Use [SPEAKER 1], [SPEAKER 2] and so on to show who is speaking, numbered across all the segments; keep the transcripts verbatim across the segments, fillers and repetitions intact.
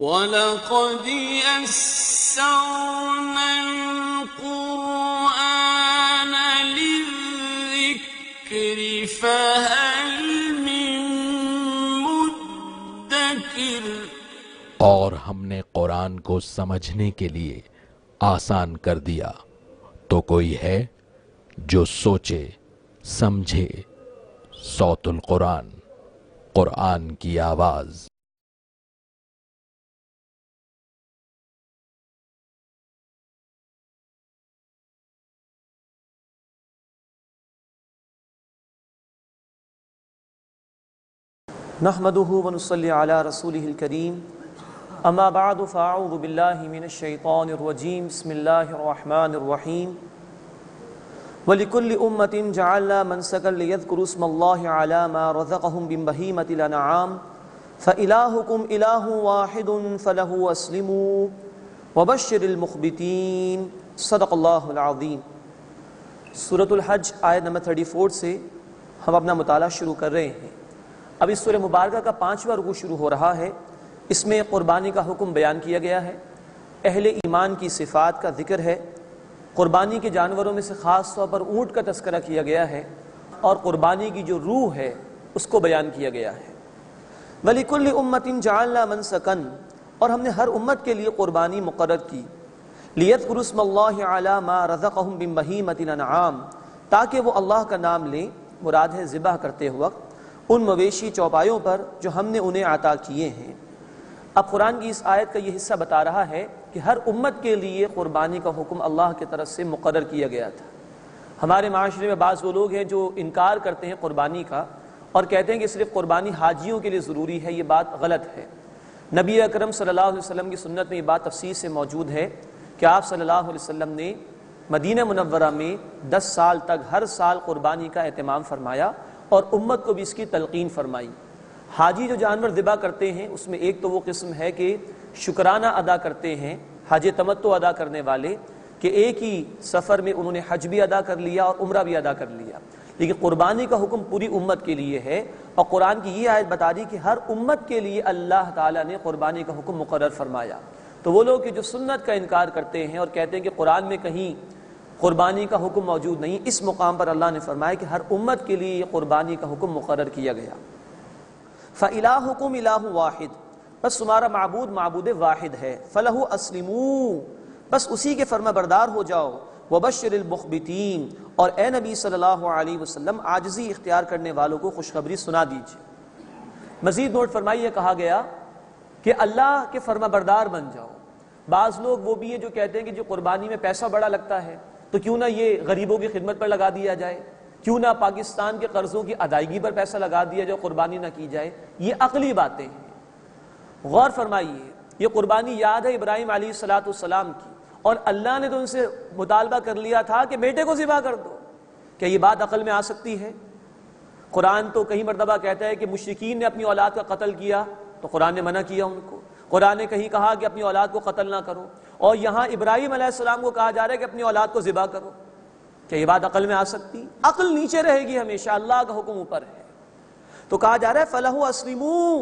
[SPEAKER 1] وَلَقَدْ يَسَّرْنَا الْقُرْآنَ لِلذِّكْرِ فَهَلْ مِن مُّدَّكِرٍ۔
[SPEAKER 2] اور ہم نے قرآن کو سمجھنے کے لیے آسان کر دیا، تو کوئی ہے جو سوچے سمجھے۔ صوت القرآن، قرآن کی آواز۔
[SPEAKER 3] نحمده ونصلي على رسوله الكريم، اما بعد فاعوذ بالله من الشيطان الرجيم، بسم الله الرحمن الرحيم۔ ولكل أمة جعلنا منسكا ليذكروا اسم الله على ما رزقهم من بهيمة الأنعام فإلهكم إله واحد فله أسلموا وبشر المخبتين۔ صدق اللہ العظیم۔ سورۃ الحج آیت نمبر چوتیس سے ہم اپنا مطالعہ شروع کر رہے ہیں۔ اب اس سورہ مبارکہ کا پانچواں رکوع شروع ہو رہا ہے۔ اس میں قربانی کا حکم بیان کیا گیا ہے، اہل ایمان کی صفات کا ذکر ہے، قربانی کے جانوروں میں سے خاص طور پر اونٹ کا تذکرہ کیا گیا ہے، اور قربانی کی جو روح ہے اس کو بیان کیا گیا ہے۔ وَلِكُلِّ أُمَّةٍ جَعَلْنَا مَنْسَكًا، اور ہم نے ہر امت کے لیے قربانی مقرر کی، لِيَذْكُرُوا اسْمَ اللَّهِ عَلَى مَا رَزَقَهُم مِّن بَهِيمَةِ الْأَنْعَامِ، تاکہ وہ اللہ کا نام لیں، مراد ہے ذبح کرتے وقت، ان مویشی چوپایوں پر جو ہم نے انہیں عطا کیے ہیں۔ اب قرآن کی اس آیت کا یہ حصہ بتا رہا ہے کہ ہر امت کے لیے قربانی کا حکم اللہ کی طرف سے مقرر کیا گیا تھا۔ ہمارے معاشرے میں بعض وہ لوگ ہیں جو انکار کرتے ہیں قربانی کا اور کہتے ہیں کہ صرف قربانی حاجیوں کے لیے ضروری ہے۔ یہ بات غلط ہے۔ نبی اکرم صلی اللہ علیہ وسلم کی سنت میں یہ بات تفصیل سے موجود ہے کہ آپ صلی اللہ علیہ وسلم نے مدینہ منورہ میں دس سال تک ہر سال قربانی کا اہتمام فرمایا اور امت کو بھی اس کی تلقین فرمائی۔ حاجی جو جانور ذبح کرتے ہیں اس میں ایک تو وہ قسم ہے کہ شکرانہ ادا کرتے ہیں، حج تمتع ادا کرنے والے، کہ ایک ہی سفر میں انہوں نے حج بھی ادا کر لیا اور عمرہ بھی ادا کر لیا۔ لیکن قربانی کا حکم پوری امت کے لیے ہے، اور قرآن کی یہ آیت بتا دی کہ ہر امت کے لیے اللہ تعالیٰ نے قربانی کا حکم مقرر فرمایا۔ تو وہ لوگ کہ جو سنت کا انکار کرتے ہیں اور کہتے ہیں کہ قرآن میں کہیں قربانی کا حکم موجود نہیں، اس مقام پر اللہ نے فرمایا کہ ہر امت کے لیے یہ قربانی کا حکم مقرر کیا گیا۔ فَإِلَٰهُكُمْ إِلَٰهٌ وَاحِدٌ، بس تمہارا معبود معبود واحد ہے۔ فَلَهُ أَسْلِمُوا، بس اسی کے فرما بردار ہو جاؤ۔ وَبَشِّرِ الْمُخْبِتِينَ، اور اے نبی صلی اللہ علیہ وسلم عاجزی اختیار کرنے والوں کو خوشخبری سنا دیجیے۔ مزید نوٹ فرمائیے، کہا گیا کہ اللہ کے فرما بردار بن جاؤ۔ بعض لوگ وہ بھی ہیں جو کہتے ہیں کہ جو قربانی میں پیسہ بڑا لگتا ہے تو کیوں نہ یہ غریبوں کی خدمت پر لگا دیا جائے، کیوں نہ پاکستان کے قرضوں کی ادائیگی پر پیسہ لگا دیا جائے، قربانی نہ کی جائے۔ یہ عقلی باتیں ہیں۔ غور فرمائیے، یہ قربانی یاد ہے ابراہیم علیہ الصلوۃ والسلام کی، اور اللہ نے تو ان سے مطالبہ کر لیا تھا کہ بیٹے کو ذبح کر دو۔ کیا یہ بات عقل میں آ سکتی ہے؟ قرآن تو کئی مرتبہ کہتا ہے کہ مشرکین نے اپنی اولاد کا قتل کیا تو قرآن نے منع کیا ان کو۔ قرآن نے کہیں کہا کہ اپنی اولاد کو قتل نہ کرو، اور یہاں ابراہیم علیہ السلام کو کہا جا رہا ہے کہ اپنی اولاد کو ذبح کرو۔ کیا یہ بات عقل میں آ سکتی؟ عقل نیچے رہے گی ہمیشہ، اللہ کا حکم اوپر ہے۔ تو کہا جا رہا ہے فَلَهُ أَسْلِمُوا،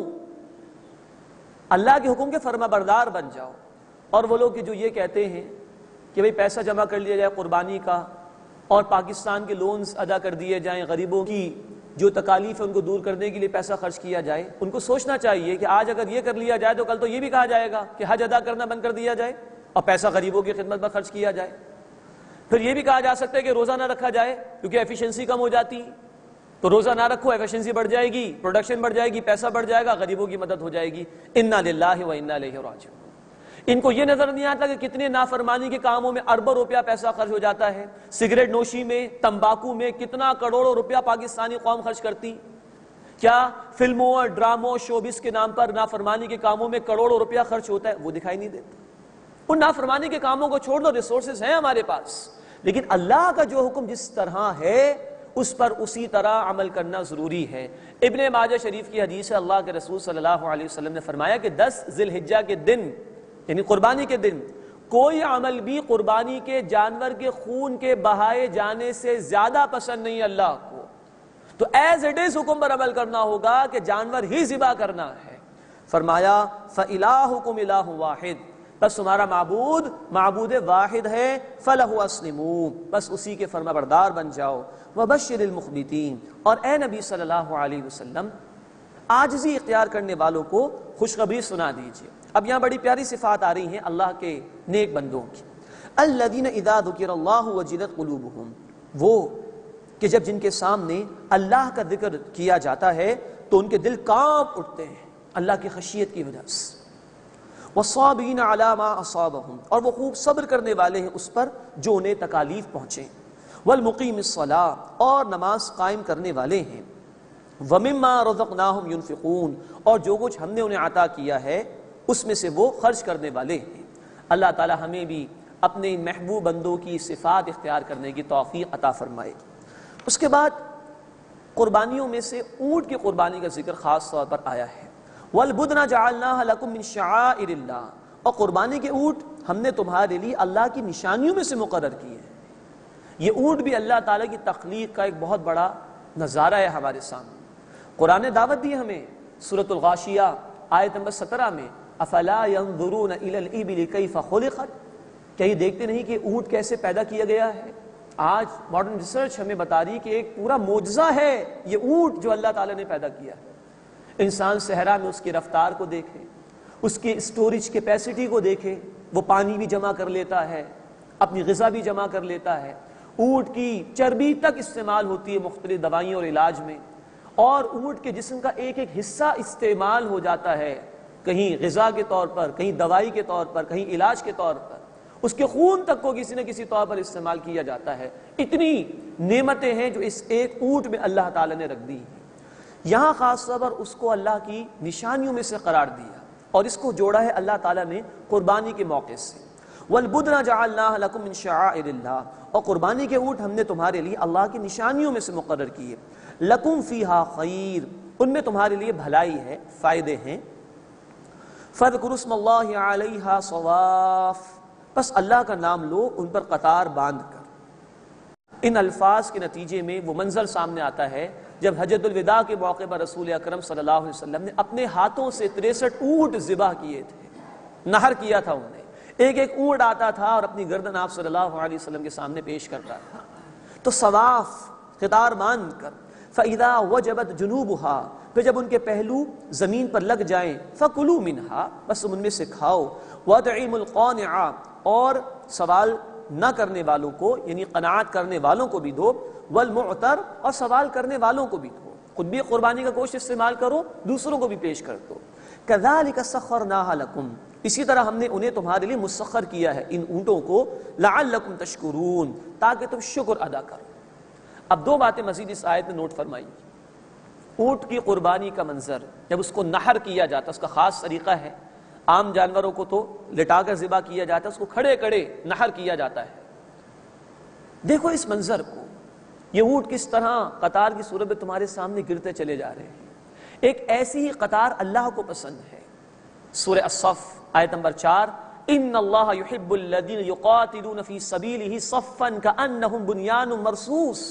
[SPEAKER 3] اللہ کے حکم کے فرما بردار بن جاؤ۔ اور وہ لوگ جو یہ کہتے ہیں کہ بھئی پیسہ جمع کر لیا جائے قربانی کا اور پاکستان کے لونز ادا کر دیے جائیں، غریبوں کی جو تکالیف ہے ان کو دور کرنے کے لیے پیسہ خرچ کیا جائے، ان کو سوچنا چاہیے کہ آج اگر یہ کر لیا جائے تو کل تو یہ بھی کہا جائے گا کہ حج ادا کرنا بند کر دیا جائے اور پیسہ غریبوں کی خدمت پر خرچ کیا جائے۔ پھر یہ بھی کہا جا سکتا ہے کہ روزہ نہ رکھا جائے کیونکہ ایفیشنسی کم ہو جاتی، تو روزہ نہ رکھو، ایفیشنسی بڑھ جائے گی، پروڈکشن بڑھ جائے گی، پیسہ بڑھ جائے گا، غریبوں کی مدد ہو جائے گی۔ انا للہ و انا الیہ راجعون۔ ان کو یہ نظر نہیں آتا کہ کتنے نافرمانی کے کاموں میں اربوں روپیہ پیسہ خرچ ہو جاتا ہے۔ سگریٹ نوشی میں، تمباکو میں کتنا کروڑوں روپیہ پاکستانی قوم خرچ کرتی۔ کیا فلموں اور ڈراموں شوبز کے نام پر نافرمانی کے کاموں میں کروڑوں روپیہ خرچ ہوتا ہے؟ وہ دکھائی نہیں دیتا۔ ان نافرمانی کے کاموں کو چھوڑ دو، ریسورسز ہیں ہمارے پاس، لیکن اللہ کا جو حکم جس طرح ہے اس پر اسی طرح عمل کرنا ضروری ہے۔ ابن ماجہ شریف کی حدیث ہے، اللہ کے رسول صلی اللہ علیہ وسلم نے فرمایا کہ دس ذی الحجہ کے دن، یعنی قربانی کے دن، کوئی عمل بھی قربانی کے جانور کے خون کے بہائے جانے سے زیادہ پسند نہیں اللہ کو۔ تو ایز اٹ از حکم پر عمل کرنا ہوگا کہ جانور ہی ذبح کرنا ہے۔ فرمایا فَإِلَٰهُكُمْ إِلَٰهٌ وَاحِدٌ، بس تمہارا معبود معبود واحد ہے، فَلَهُ أَسْلِمُوا، بس اسی کے فرما بردار بن جاؤ، وَبَشِّرِ الْمُخْبِتِينَ، اور اے نبی صلی اللہ علیہ وسلم عاجزی اختیار کرنے والوں کو خوشخبری سنا دیجئے۔ اب یہاں بڑی پیاری صفات آ رہی ہیں اللہ کے نیک بندوں کی۔ الذین اذا ذکر اللہ وجلت قلوبہم، وہ کہ جب جن کے سامنے اللہ کا ذکر کیا جاتا ہے تو ان کے دل کانپ اٹھتے ہیں اللہ کی خشیت کی وجہ سے۔ والصابرین علی ما اصابہم، اور وہ خوب صبر کرنے والے ہیں اس پر جو انہیں تکالیف پہنچے۔ والمقیم الصلاۃ، اور نماز قائم کرنے والے ہیں۔ ومما رزقناہم ینفقون، اور جو کچھ ہم نے انہیں عطا کیا ہے اس میں سے وہ خرچ کرنے والے ہیں۔ اللہ تعالی ہمیں بھی اپنے محبوب بندوں کی صفات اختیار کرنے کی توفیق عطا فرمائے۔ اس کے بعد قربانیوں میں سے اونٹ کی قربانی کا ذکر خاص طور پر آیا ہے۔ وَالْبُدْنَ جَعَلْنَاهَ لَكُم مِّن شَعَائِرِ اللَّهِ، اور قربانی کے اونٹ ہم نے تمہارے لیے اللہ کی نشانیوں میں سے مقرر کیے ہیں۔ یہ اونٹ بھی اللہ تعالیٰ کی تخلیق کا ایک بہت بڑا نظارہ ہے ہمارے سامنے۔ قرآن نے دعوت دی ہمیں سورۃ الغاشیہ آیت نمبر سترہ میں، افلا ينظرون الى الابل كيف خلقت، کیا یہ دیکھتے نہیں کہ اونٹ کیسے پیدا کیا گیا ہے؟ آج ماڈرن ریسرچ ہمیں بتا رہی کہ ایک پورا معجزہ ہے یہ اونٹ جو اللہ تعالیٰ نے پیدا کیا ہے۔ انسان صحرا میں اس کی رفتار کو دیکھے، اس کی اسٹوریج کیپیسٹی کو دیکھے، وہ پانی بھی جمع کر لیتا ہے، اپنی غذا بھی جمع کر لیتا ہے، اونٹ کی چربی تک استعمال ہوتی ہے مختلف دوائیوں اور علاج میں، اور اونٹ کے جسم کا ایک ایک حصہ استعمال ہو جاتا ہے، کہیں غذا کے طور پر، کہیں دوائی کے طور پر، کہیں علاج کے طور پر، اس کے خون تک کو کسی نہ کسی طور پر استعمال کیا جاتا ہے۔ اتنی نعمتیں ہیں جو اس ایک اونٹ میں اللہ تعالیٰ نے رکھ دی ہیں۔ یہاں خاص طور پر اس کو اللہ کی نشانیوں میں سے قرار دیا اور اس کو جوڑا ہے اللہ تعالیٰ نے قربانی کے موقع سے۔ وَالْبُدْنَ جَعَلْنَاهَ لَكُم مِّن شَعَائِرِ اللَّهِ، اور قربانی کے اونٹ ہم نے تمہارے لیے اللہ کی نشانیوں میں سے مقرر کیے۔ لَكُم فِيهَا خَيْرٌ، ان میں تمہارے لیے بھلائی ہے، فائدے ہیں۔ فَاذْكُرُوا اسْمَ اللَّهِ عَلَيْهَا صَوَافَ، بس اللہ کا نام لو ان پر قطار باندھ کر۔ ان الفاظ کے نتیجے میں وہ منظر سامنے آتا ہے جب حجۃ الوداع کے موقع پر رسول اکرم صلی اللہ علیہ وسلم نے اپنے ہاتھوں سے تریسٹھ اونٹ ذبح کیے تھے، نہر کیا تھا انہیں۔ ایک ایک اونٹ آتا تھا اور اپنی گردن آپ صلی اللہ علیہ وسلم کے سامنے پیش کرتا تھا، تو صواف قطار باندھ کر، فَإِذَا وَجَبَتْ جُنُوبُهَا، پھر جب ان کے پہلو زمین پر لگ جائیں، فَكُلُوا مِنْهَا، بس تم ان میں سے کھاؤ، وَأَطْعِمُوا الْقَانِعَ، اور سوال نہ کرنے والوں کو یعنی قناعت کرنے والوں کو بھی دو، والمعتر، اور سوال کرنے والوں کو بھی دو، خود بھی قربانی کا گوشت استعمال کرو، دوسروں کو بھی پیش کر دو۔ كَذَلِكَ سَخَّرْنَاهَا لَكُمْ، اسی طرح ہم نے انہیں تمہارے لیے مسخر کیا ہے ان اونٹوں کو، لَعَلَّكُمْ تَشْكُرُونَ، تاکہ تم شکر ادا کرو۔ اب دو باتیں مزید اس آیت میں نوٹ فرمائی۔ اونٹ کی قربانی کا منظر جب اس کو نحر کیا جاتا ہے، اس کا خاص طریقہ ہے، عام جانوروں کو تو لٹا کر ذبح کیا جاتا ہے، اس کو کھڑے کھڑے نحر کیا جاتا ہے۔ دیکھو اس منظر کو، یہ اونٹ کس طرح قطار کی صورت میں تمہارے سامنے گرتے چلے جا رہے ہیں۔ ایک ایسی ہی قطار اللہ کو پسند ہے۔ سورہ الصف آیت نمبر چار، ان اللہ یحب الذین یقاتلون فی سبیلہ صفا کأنہم بنیان مرصوص،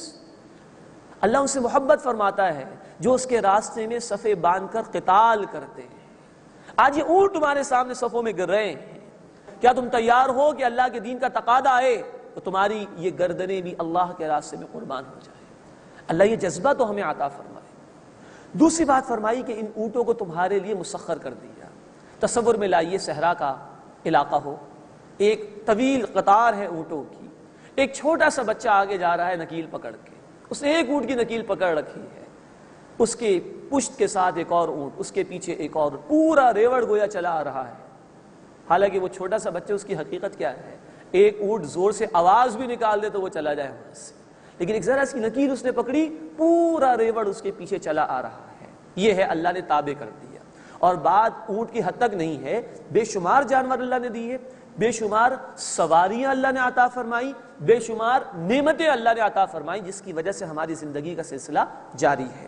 [SPEAKER 3] اللہ ان سے محبت فرماتا ہے جو اس کے راستے میں صفیں باندھ کر قتال کرتے ہیں۔ آج یہ اونٹ تمہارے سامنے صفوں میں گر رہے ہیں، کیا تم تیار ہو کہ اللہ کے دین کا تقاضا آئے تو تمہاری یہ گردنیں بھی اللہ کے راستے میں قربان ہو جائیں؟ اللہ یہ جذبہ تو ہمیں عطا فرمائے۔ دوسری بات فرمائی کہ ان اونٹوں کو تمہارے لیے مسخر کر دیا۔ تصور میں لائیے صحرا کا علاقہ ہو، ایک طویل قطار ہے اونٹوں کی، ایک چھوٹا سا بچہ آگے جا رہا ہے نکیل پکڑ کے، اس نے ایک اونٹ کی نکیل پکڑ رکھی ہے، اس کے پشت کے ساتھ ایک اور اونٹ، اس کے پیچھے ایک اور، پورا ریوڑ گویا چلا آ رہا ہے۔ حالانکہ وہ چھوٹا سا بچہ، اس کی حقیقت کیا ہے؟ ایک اونٹ زور سے آواز بھی نکال دے تو وہ چلا جائے وہاں سے، لیکن ایک ذرا سی نکیل اس نے پکڑی، پورا ریوڑ اس کے پیچھے چلا آ رہا ہے۔ یہ ہے اللہ نے تابع کر دیا۔ اور بات اونٹ کی حد تک نہیں ہے، بے شمار جانور اللہ نے دیے، بے شمار سواریاں اللہ نے عطا فرمائی، بے شمار نعمتیں اللہ نے عطا فرمائی، جس کی وجہ سے ہماری زندگی کا سلسلہ جاری ہے۔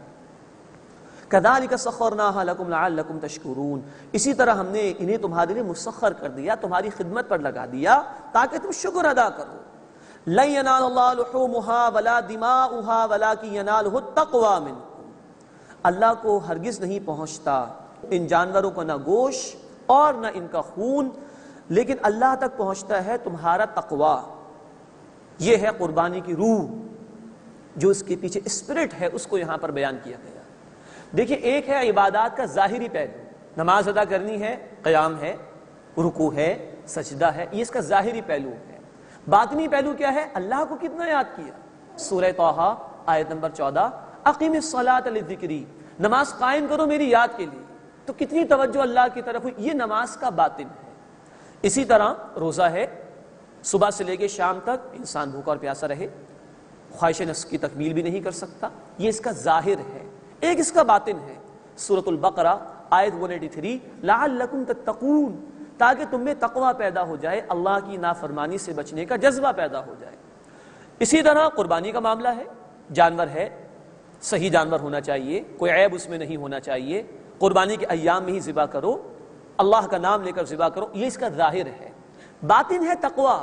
[SPEAKER 3] كَذَلِكَ سَخَّرْنَاهَا لَكُمْ لَعَلَّكُمْ تَشْكُرُونَ، اسی طرح ہم نے انہیں تمہارے لیے مسخر کر دیا، تمہاری خدمت پر لگا دیا تاکہ تم شکر ادا کرو۔ لَن يَنَالَ اللَّهَ لُحُومُهَا وَلَا دِمَاؤُهَا وَلَٰكِن يَنَالُهُ التَّقْوَىٰ مِنكُمْ، اللہ کو ہرگز نہیں پہنچتا ان جانوروں کو نہ گوشت اور نہ ان کا خون، لیکن اللہ تک پہنچتا ہے تمہارا تقوی۔ یہ ہے قربانی کی روح، جو اس کے پیچھے اسپرٹ ہے، اس کو یہاں پر بیان کیا گیا۔ دیکھیں، ایک ہے عبادات کا ظاہری پہلو، نماز ادا کرنی ہے، قیام ہے، رکوع ہے، سجدہ ہے، یہ اس کا ظاہری پہلو ہے۔ باطنی پہلو کیا ہے؟ اللہ کو کتنا یاد کیا۔ سورہ طٰہٰ آیت نمبر چودہ، اقیم الصلاۃ لذکری، نماز قائم کرو میری یاد کے لیے۔ تو کتنی توجہ اللہ کی طرف ہوئی، یہ نماز کا باطن ہے۔ اسی طرح روزہ ہے، صبح سے لے کے شام تک انسان بھوکا اور پیاسا رہے، خواہش نفس کی تکمیل بھی نہیں کر سکتا، یہ اس کا ظاہر ہے۔ ایک اس کا باطن ہے، سورۃ البقرہ آیت ایک سو ترانوے، لعلکم تتقون، تاکہ تم میں تقوی پیدا ہو جائے، اللہ کی نافرمانی سے بچنے کا جذبہ پیدا ہو جائے۔ اسی طرح قربانی کا معاملہ ہے، جانور ہے، صحیح جانور ہونا چاہیے، کوئی عیب اس میں نہیں ہونا چاہیے، قربانی کے ایام میں ہی ذبح کرو، اللہ کا نام لے کر ذبح کرو، یہ اس کا ظاہر ہے۔ باطن ہے تقوی،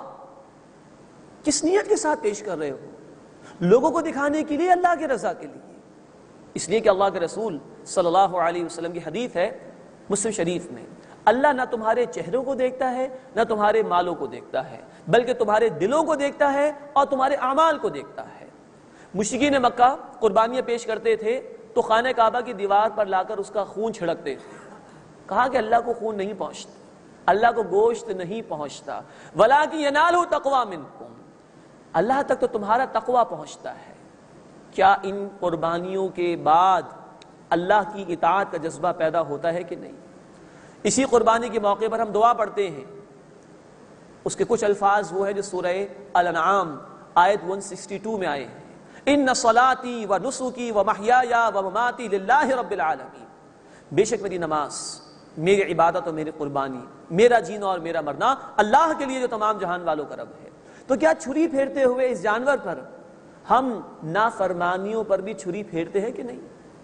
[SPEAKER 3] کس نیت کے ساتھ پیش کر رہے ہو؟ لوگوں کو دکھانے کے لیے، اللہ کے رضا کے لیے؟ اس لیے کہ اللہ کے رسول صلی اللہ علیہ وسلم کی حدیث ہے مسلم شریف میں، اللہ نہ تمہارے چہروں کو دیکھتا ہے نہ تمہارے مالوں کو دیکھتا ہے، بلکہ تمہارے دلوں کو دیکھتا ہے اور تمہارے اعمال کو دیکھتا ہے۔ مشرکین مکہ قربانیاں پیش کرتے تھے تو خانہ کعبہ کی دیوار پر لا کر اس کا خون چھڑکتے تھے۔ کہا کہ اللہ کو خون نہیں پہنچتا، اللہ کو گوشت نہیں پہنچتا، وَلَٰكِن يَنَالُهُ تَقْوَىٰ مِنْكُمْ، اللہ تک تو تمہارا تقوی پہنچتا ہے۔ کیا ان قربانیوں کے بعد اللہ کی اطاعت کا جذبہ پیدا ہوتا ہے کہ نہیں؟ اسی قربانی کے موقع پر ہم دعا پڑھتے ہیں، اس کے کچھ الفاظ وہ ہیں جو سورہ الانعام آیت ایک سو باسٹھ میں آئے ہیں، ان صلاتی و نسکی و محیای و مماتی للہ رب العالمین، بے شک میری نماز، میری عبادت اور میری قربانی، میرا جینا اور میرا مرنا اللہ کے لیے جو تمام جہان والوں کا رب ہے۔ تو کیا چھری پھیرتے ہوئے اس جانور پر ہم نافرمانیوں پر بھی چھری پھیرتے ہیں کہ نہیں؟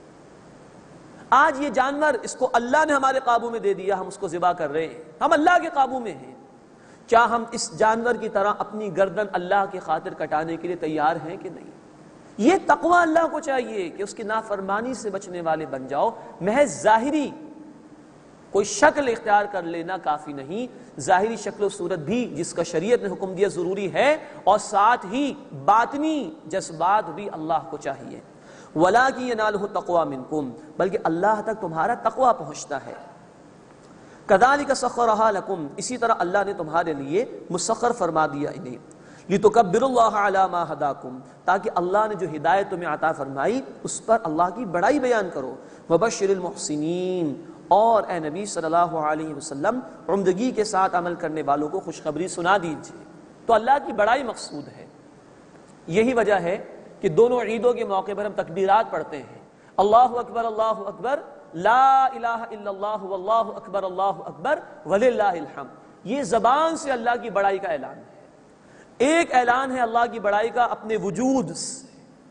[SPEAKER 3] آج یہ جانور، اس کو اللہ نے ہمارے قابو میں دے دیا، ہم اس کو ذبح کر رہے ہیں، ہم اللہ کے قابو میں ہیں۔ کیا ہم اس جانور کی طرح اپنی گردن اللہ کی خاطر کٹانے کے لیے تیار ہیں کہ نہیں؟ یہ تقوی اللہ کو چاہیے کہ اس کی نافرمانی سے بچنے والے بن جاؤ۔ محض ظاہری کوئی شکل اختیار کر لینا کافی نہیں، ظاہری شکل و صورت بھی جس کا شریعت نے حکم دیا ضروری ہے، اور ساتھ ہی باطنی جذبات بھی اللہ کو چاہیے۔ وَلَٰكِن يَنَالُهُ التَّقْوَىٰ مِنْكُمْ، بلکہ اللہ تک تمہارا تقوی پہنچتا ہے۔ كَذَٰلِكَ سَخَّرَهَا لَكُمْ، اسی طرح اللہ نے تمہارے لیے مسخر فرما دیا انہیں، لِتُكَبِّرُوا اللَّهَ عَلَىٰ مَا هَدَاكُمْ، تاکہ اللہ نے جو ہدایت تمہیں عطا فرمائی اس پر اللہ کی بڑائی بیان کرو۔ وَبَشِّرِ الْمُحْسِنِينَ، اور اے نبی صلی اللہ علیہ وسلم عمدگی کے ساتھ عمل کرنے والوں کو خوشخبری سنا دیجیے۔ تو اللہ کی بڑائی مقصود ہے۔ یہی وجہ ہے کہ دونوں عیدوں کے موقع پر ہم تکبیرات پڑھتے ہیں، اللہ اکبر اللہ اکبر، لا الہ الا اللہ واللہ اکبر اللہ اکبر وللہ الحمد۔ یہ زبان سے اللہ کی بڑائی کا اعلان ہے۔ ایک اعلان ہے اللہ کی بڑائی کا اپنے وجود سے،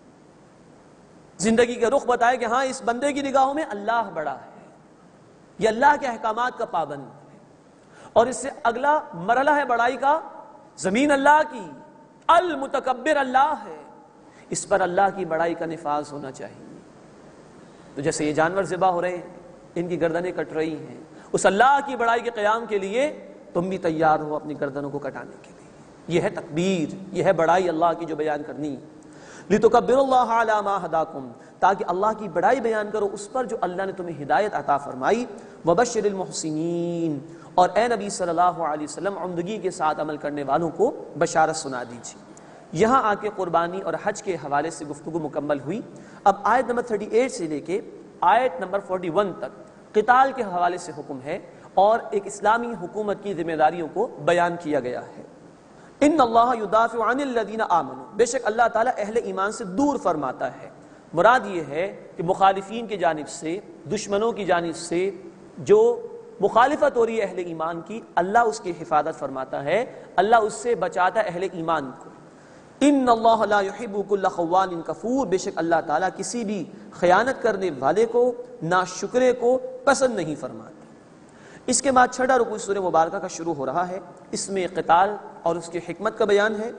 [SPEAKER 3] زندگی کا رخ بتائے کہ ہاں اس بندے کی نگاہوں میں اللہ بڑا ہے، یہ اللہ کے احکامات کا پابند ہے۔ اور اس سے اگلا مرحلہ ہے بڑائی کا، زمین اللہ کی، المتکبر اللہ ہے، اس پر اللہ کی بڑائی کا نفاذ ہونا چاہیے۔ تو جیسے یہ جانور ذبح ہو رہے ہیں، ان کی گردنیں کٹ رہی ہیں، اس اللہ کی بڑائی کے قیام کے لیے تم بھی تیار ہو اپنی گردنوں کو کٹانے کے لیے۔ یہ ہے تکبیر، یہ ہے بڑائی اللہ کی جو بیان کرنی۔ لِتُكَبِّرُوا اللَّهَ عَلَىٰ مَا هَدَاكُمْ، تاکہ اللہ کی بڑائی بیان کرو اس پر جو اللہ نے تمہیں ہدایت عطا فرمائی۔ وَبَشِّرِ الْمُحْسِنِينَ، اور اے نبی صلی اللہ علیہ وسلم عمدگی کے ساتھ عمل کرنے والوں کو بشارت سنا دیجیے۔ یہاں آ کے قربانی اور حج کے حوالے سے گفتگو مکمل ہوئی۔ اب آیت نمبر اڑتیس سے لے کے آیت نمبر اکتالیس تک قتال کے حوالے سے حکم ہے اور ایک اسلامی حکومت کی ذمہ داریوں کو بیان کیا گیا ہے۔ ان اللہ یدافع عن الذین آمنوا، بے شک اللہ تعالیٰ اہل ایمان سے دور فرماتا ہے۔ مراد یہ ہے کہ مخالفین کی جانب سے، دشمنوں کی جانب سے جو مخالفت ہو رہی ہے اہل ایمان کی، اللہ اس کی حفاظت فرماتا ہے، اللہ اس سے بچاتا ہے اہل ایمان کو۔ ان اللہ لا يحب كل خوان کفور، بے شک اللہ تعالیٰ کسی بھی خیانت کرنے والے کو، ناشکرے کو پسند نہیں فرماتا۔ اس کے بعد چھٹا رکوع سورہ مبارکہ کا شروع ہو رہا ہے، اس میں قتال اور اس کی حکمت کا بیان ہے،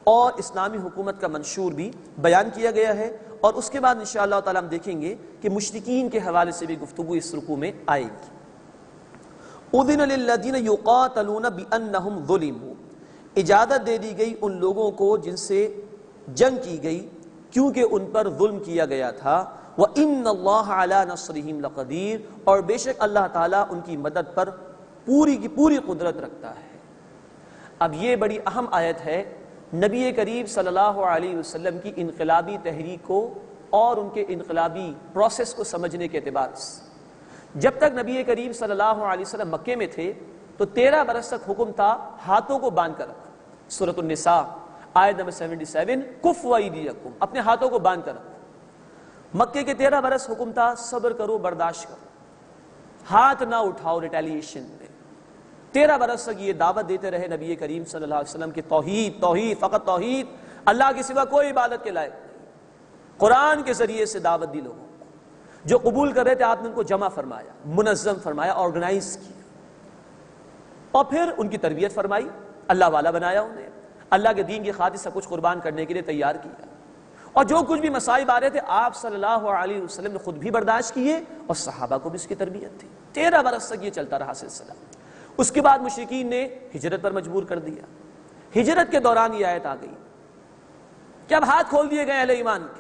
[SPEAKER 3] اور اسلامی حکومت کا منشور بھی بیان کیا گیا ہے، اور اس کے بعد انشاءاللہ تعالی ہم دیکھیں گے کہ مشرکین کے حوالے سے بھی گفتگو اس رکوع میں آئے گی۔ اذن للذین یقاتلون بانہم ظلموا، اجازت دے دی گئی ان لوگوں کو جن سے جنگ کی گئی کیونکہ ان پر ظلم کیا گیا تھا، وَإِنَّ اللَّهَ عَلَىٰ نَصْرِهِمْ لَقَدِيرٌ، اور بے شک اللہ تعالیٰ ان کی مدد پر پوری کی پوری قدرت رکھتا ہے۔ اب یہ بڑی اہم آیت ہے نبی کریم صلی اللہ علیہ وسلم کی انقلابی تحریک کو اور ان کے انقلابی پروسیس کو سمجھنے کے اعتبار سے۔ جب تک نبی کریم صلی اللہ علیہ وسلم مکے میں تھے تو تیرہ برس تک حکم تھا ہاتھوں کو باندھ کر رکھو، سورۃ النساء آیت نمبر سیونٹی سیون، کفوا ایدیکم، اپنے ہاتھوں کو باندھ کر رکھو۔ مکے کے تیرہ برس حکم تھا صبر کرو، برداشت کرو، ہاتھ نہ اٹھاؤ ریٹیلیشن میں۔ تیرہ برس تک یہ دعوت دیتے رہے نبی کریم صلی اللہ علیہ وسلم کی توحید توحید فقط توحید، اللہ کے سوا کوئی عبادت کے لائق نہیں۔ قرآن کے ذریعے سے دعوت دی لوگوں کو، جو قبول کر رہے تھے آپ نے ان کو جمع فرمایا، منظم فرمایا، آرگنائز کیا، اور پھر ان کی تربیت فرمائی، اللہ والا بنایا انہیں، اللہ کے دین کی خاطر سب کچھ قربان کرنے کے لیے تیار کیا، اور جو کچھ بھی مصائب آ رہے تھے آپ صلی اللہ علیہ وسلم نے خود بھی برداشت کیے اور صحابہ کو بھی اس کی تربیت تھی۔ تیرہ برس تک یہ چلتا رہا سلسلہ۔ اس کے بعد مشرکین نے ہجرت پر مجبور کر دیا۔ ہجرت کے دوران یہ آیت آ گئی کہ اب ہاتھ کھول دیے گئے اہل ایمان کے،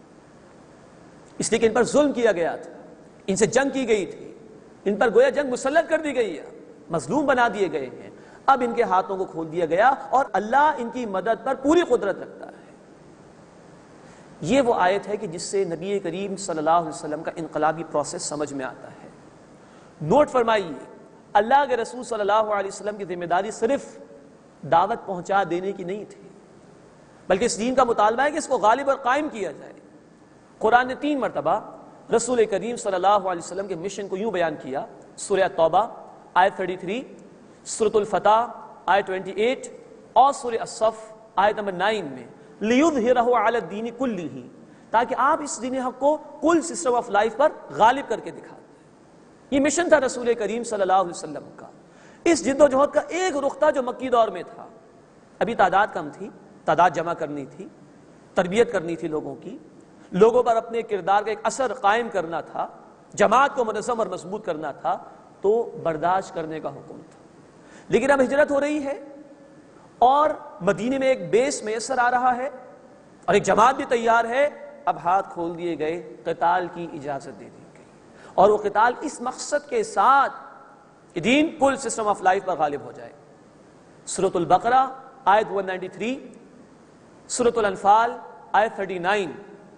[SPEAKER 3] اس لیے کہ ان پر ظلم کیا گیا تھا، ان سے جنگ کی گئی تھی، ان پر گویا جنگ مسلط کر دی گئی ہے، مظلوم بنا دیے گئے ہیں۔ اب ان کے ہاتھوں کو کھول دیا گیا اور اللہ ان کی مدد پر پوری قدرت رکھتا ہے۔ یہ وہ آیت ہے کہ جس سے نبی کریم صلی اللہ علیہ وسلم کا انقلابی پروسیس سمجھ میں آتا ہے۔ نوٹ فرمائیے، اللہ کے رسول صلی اللہ علیہ وسلم کی ذمہ داری صرف دعوت پہنچا دینے کی نہیں تھی، بلکہ اس دین کا مطالبہ ہے کہ اس کو غالب اور قائم کیا جائے۔ قرآن نے تین مرتبہ رسول کریم صلی اللہ علیہ وسلم کے مشن کو یوں بیان کیا، سورہ توبہ آیت تینتیس، سورۃ الفتح آیت اٹھائیس اور سورہ الصف آیت نمبر نو میں، لِيُظْهِرَهُ عَلَى الدِّينِ كُلِّهِ، تاکہ آپ اس دین حق کو کل سسٹم آف لائف پر غالب کر کے دکھا دیں۔ یہ مشن تھا رسول کریم صلی اللہ علیہ وسلم کا۔ اس جد و جہد کا ایک رخ تھا جو مکی دور میں تھا، ابھی تعداد کم تھی، تعداد جمع کرنی تھی، تربیت کرنی تھی لوگوں کی، لوگوں پر اپنے کردار کا ایک اثر قائم کرنا تھا، جماعت کو منظم اور مضبوط کرنا تھا، تو برداشت کرنے کا حکم تھا۔ لیکن اب ہجرت ہو رہی ہے اور مدینے میں ایک بیس میسر آ رہا ہے اور ایک جماعت بھی تیار ہے، اب ہاتھ کھول دیے گئے، قتال کی اجازت دے دی گئی، اور وہ قتال اس مقصد کے ساتھ کہ دین کل سسٹم آف لائف پر غالب ہو جائے۔ سورۃ البقرہ آیت ایک سو ترانوے، سورۃ الانفال آیت انتیس،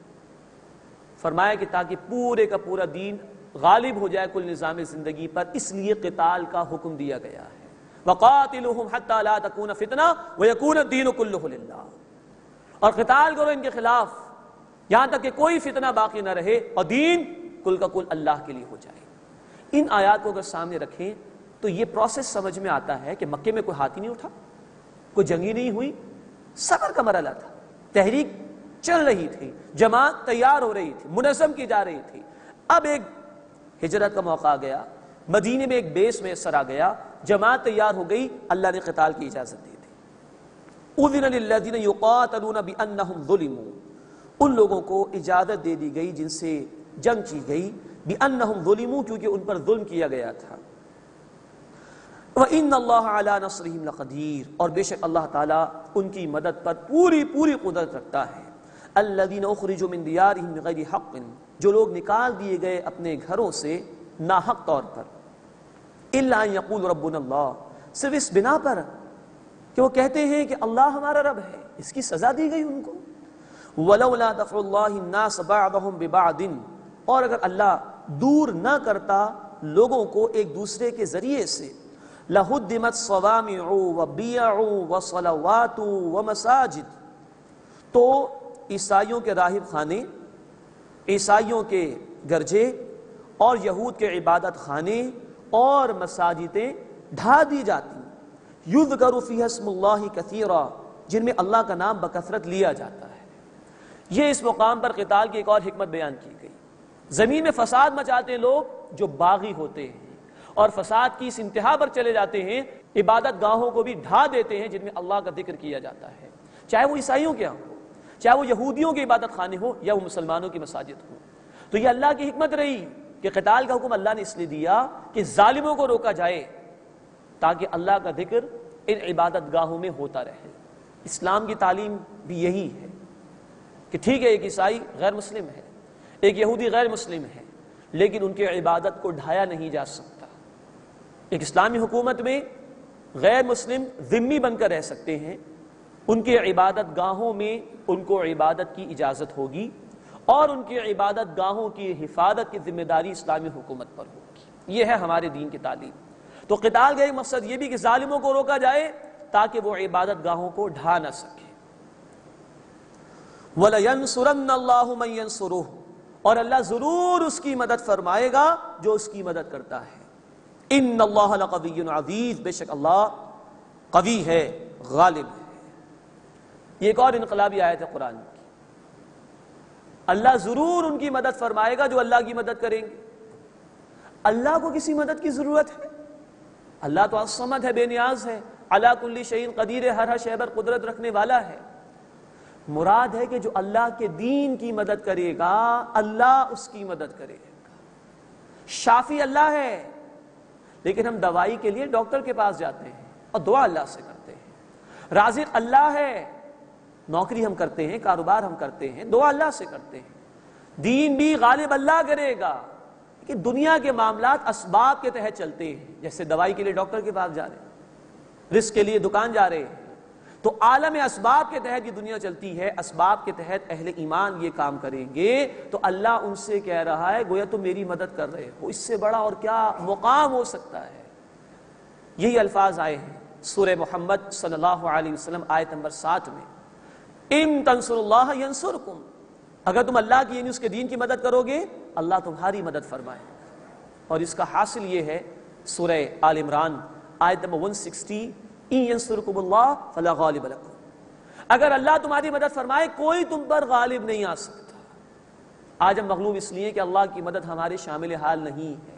[SPEAKER 3] فرمایا کہ تاکہ پورے کا پورا دین غالب ہو جائے کل نظام زندگی پر، اس لیے قتال کا حکم دیا گیا ہے۔ وَقَاتِلُهُمْ حَتَّى لَا تَكُونَ فِتْنَةٌ وَيَكُونَ الدِّينُ كُلُّهُ لِلَّهِ، اور قتال کرو ان کے خلاف یہاں تک کہ کوئی فتنہ باقی نہ رہے اور دین کل کا کل اللہ کے لیے ہو جائے۔ ان آیات کو اگر سامنے رکھیں تو یہ پروسیس سمجھ میں آتا ہے کہ مکے میں کوئی ہاتھ ہی نہیں اٹھا، کوئی جنگی نہیں ہوئی، صبر کا مرحلہ تھا، تحریک چل رہی تھی، جماعت تیار ہو رہی تھی، منظم کی جا رہی تھی۔ اب ایک ہجرت کا موقع آ گیا، مدینے میں ایک بیس میسر آ گیا، جماعت تیار ہو گئی، اللہ نے قتال کی اجازت دی تھی۔ اذن للذین یقاتلون بانہم ظلموا، ان لوگوں کو اجازت دے دی گئی جن سے جنگ کی گئی، بانہم ظلموا، کیونکہ ان پر ظلم کیا گیا تھا۔ وَإِنَّ اللَّهَ عَلَىٰ نَصْرِهِمْ لَقَدِيرٌ، اور بے شک اللہ تعالیٰ ان کی مدد پر پوری پوری قدرت رکھتا ہے۔ الذین اخرجوا من دیارہم بغیر حق، جو لوگ نکال دیے گئے اپنے گھروں سے ناحق طور پر، الا ان یقول ربنا اللہ، صرف اس بنا پر کہ وہ کہتے ہیں کہ اللہ ہمارا رب ہے، اس کی سزا دی گئی ان کو۔ ولولا دفع اللہ الناس بعضهم ببعض، اور اگر اللہ دور نہ کرتا لوگوں کو ایک دوسرے کے ذریعے سے، لہدمت صوامع وبیع وصلوات ومساجد، تو عیسائیوں کے راہب خانے، عیسائیوں کے گرجے اور یہود کے عبادت خانے اور مساجدیں ڈھا دی جاتی، یذکر فیہا اسم اللہ کثیرا، جن میں اللہ کا نام بکثرت لیا جاتا ہے۔ یہ اس مقام پر قتال کی ایک اور حکمت بیان کی گئی۔ زمین میں فساد مچاتے ہیں لوگ جو باغی ہوتے ہیں، اور فساد کی اس انتہا پر چلے جاتے ہیں، عبادت گاہوں کو بھی ڈھا دیتے ہیں جن میں اللہ کا ذکر کیا جاتا ہے، چاہے وہ عیسائیوں کے ہوں، چاہے وہ یہودیوں کے عبادت خانے ہوں یا وہ مسلمانوں کی مساجد ہوں۔ تو یہ اللہ کی حکمت رہی کہ قتال کا حکم اللہ نے اس لیے دیا کہ ظالموں کو روکا جائے تاکہ اللہ کا ذکر ان عبادت گاہوں میں ہوتا رہے۔ اسلام کی تعلیم بھی یہی ہے کہ ٹھیک ہے ایک عیسائی غیر مسلم ہے، ایک یہودی غیر مسلم ہے، لیکن ان کی عبادت کو ڈھایا نہیں جا سکتا۔ ایک اسلامی حکومت میں غیر مسلم ذمہ بن کر رہ سکتے ہیں، ان کے عبادت گاہوں میں ان کو عبادت کی اجازت ہوگی اور ان کی عبادت گاہوں کی حفاظت کی ذمہ داری اسلامی حکومت پر ہوگی۔ یہ ہے ہمارے دین کی تعلیم۔ تو قتال کا ایک مقصد یہ بھی کہ ظالموں کو روکا جائے تاکہ وہ عبادت گاہوں کو ڈھا نہ سکے۔ وَلَيَنْصُرَنَّ اللَّهُ مَن يَنْصُرُهُ، اور اللہ ضرور اس کی مدد فرمائے گا جو اس کی مدد کرتا ہے۔ إِنَّ اللَّهَ لَقَوِيٌّ عَزِيزٌ، بے شک اللہ قوی ہے، غالب ہے۔ یہ ایک اور انقلابی آیت ہے قرآن کی۔ اللہ ضرور ان کی مدد فرمائے گا جو اللہ کی مدد کریں گے۔ اللہ کو کسی مدد کی ضرورت ہے؟ اللہ تو الصمد ہے، بے نیاز ہے، علی کل شیء قدیر ہے، ہر ہر شے پر قدرت رکھنے والا ہے۔ مراد ہے کہ جو اللہ کے دین کی مدد کرے گا اللہ اس کی مدد کرے گا۔ شافی اللہ ہے، لیکن ہم دوائی کے لیے ڈاکٹر کے پاس جاتے ہیں اور دعا اللہ سے کرتے ہیں۔ رازق اللہ ہے، نوکری ہم کرتے ہیں، کاروبار ہم کرتے ہیں، دعا اللہ سے کرتے ہیں۔ دین بھی غالب اللہ کرے گا کہ دنیا کے معاملات اسباب کے تحت چلتے ہیں، جیسے دوائی کے لیے ڈاکٹر کے پاس جا رہے ہیں، رزق کے لیے دکان جا رہے ہیں، تو عالم اسباب کے تحت یہ دنیا چلتی ہے۔ اسباب کے تحت اہل ایمان یہ کام کریں گے تو اللہ ان سے کہہ رہا ہے گویا تم میری مدد کر رہے ہو، اس سے بڑا اور کیا مقام ہو سکتا ہے۔ یہی الفاظ آئے ہیں سورہ محمد صلی اللہ علیہ وسلم آیت نمبر سات میں، ان تنصر اللہ ینصرکم، اگر تم اللہ کی یعنی اس کے دین کی مدد کرو گے اللہ تمہاری مدد فرمائے۔ اور اس کا حاصل یہ ہے سورہ آل عمران آیت نمبر ایک سو ساٹھ، ان ینصرکم اللہ فلا غالب لکم، اگر اللہ تمہاری مدد فرمائے کوئی تم پر غالب نہیں آ سکتا۔ آج ہم مغلوب اس لیے کہ اللہ کی مدد ہمارے شامل حال نہیں ہے،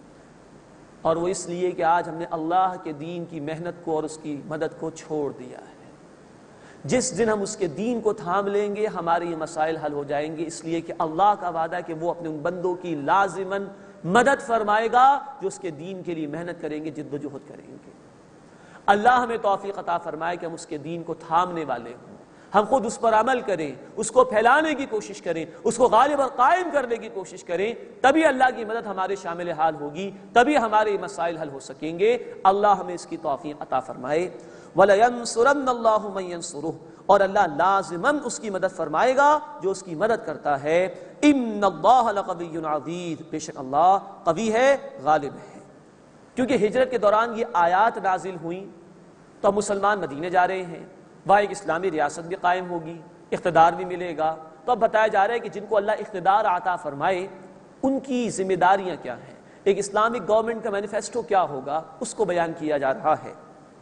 [SPEAKER 3] اور وہ اس لیے کہ آج ہم نے اللہ کے دین کی محنت کو اور اس کی مدد کو چھوڑ دیا ہے۔ جس دن ہم اس کے دین کو تھام لیں گے ہمارے یہ مسائل حل ہو جائیں گے، اس لیے کہ اللہ کا وعدہ ہے کہ وہ اپنے ان بندوں کی لازماً مدد فرمائے گا جو اس کے دین کے لیے محنت کریں گے، جد و جہد کریں گے۔ اللہ ہمیں توفیق عطا فرمائے کہ ہم اس کے دین کو تھامنے والے ہوں، ہم خود اس پر عمل کریں، اس کو پھیلانے کی کوشش کریں، اس کو غالب اور قائم کرنے کی کوشش کریں، تبھی اللہ کی مدد ہمارے شامل حال ہوگی، تبھی ہمارے مسائل حل ہو سکیں گے۔ اللہ ہمیں اس کی توفیق عطا فرمائے۔ وَلَيَنْصُرَنَّ اللَّهُ مَن يَنْصُرُهُ، اور اللہ لازماً اس کی مدد فرمائے گا جو اس کی مدد کرتا ہے۔ إِنَّ اللَّهَ لَقَوِيٌّ عَزِيزٌ، بے شک اللہ قوی ہے، غالب ہے۔ کیونکہ ہجرت کے دوران یہ آیات نازل ہوئیں تو اب مسلمان مدینے جا رہے ہیں، وہاں ایک اسلامی ریاست بھی قائم ہوگی، اقتدار بھی ملے گا، تو اب بتایا جا رہا ہے کہ جن کو اللہ اقتدار عطا فرمائے ان کی ذمہ داریاں کیا ہیں، ایک اسلامک گورنمنٹ کا مینیفیسٹو کیا ہوگا، اس کو بیان کیا جا رہا ہے۔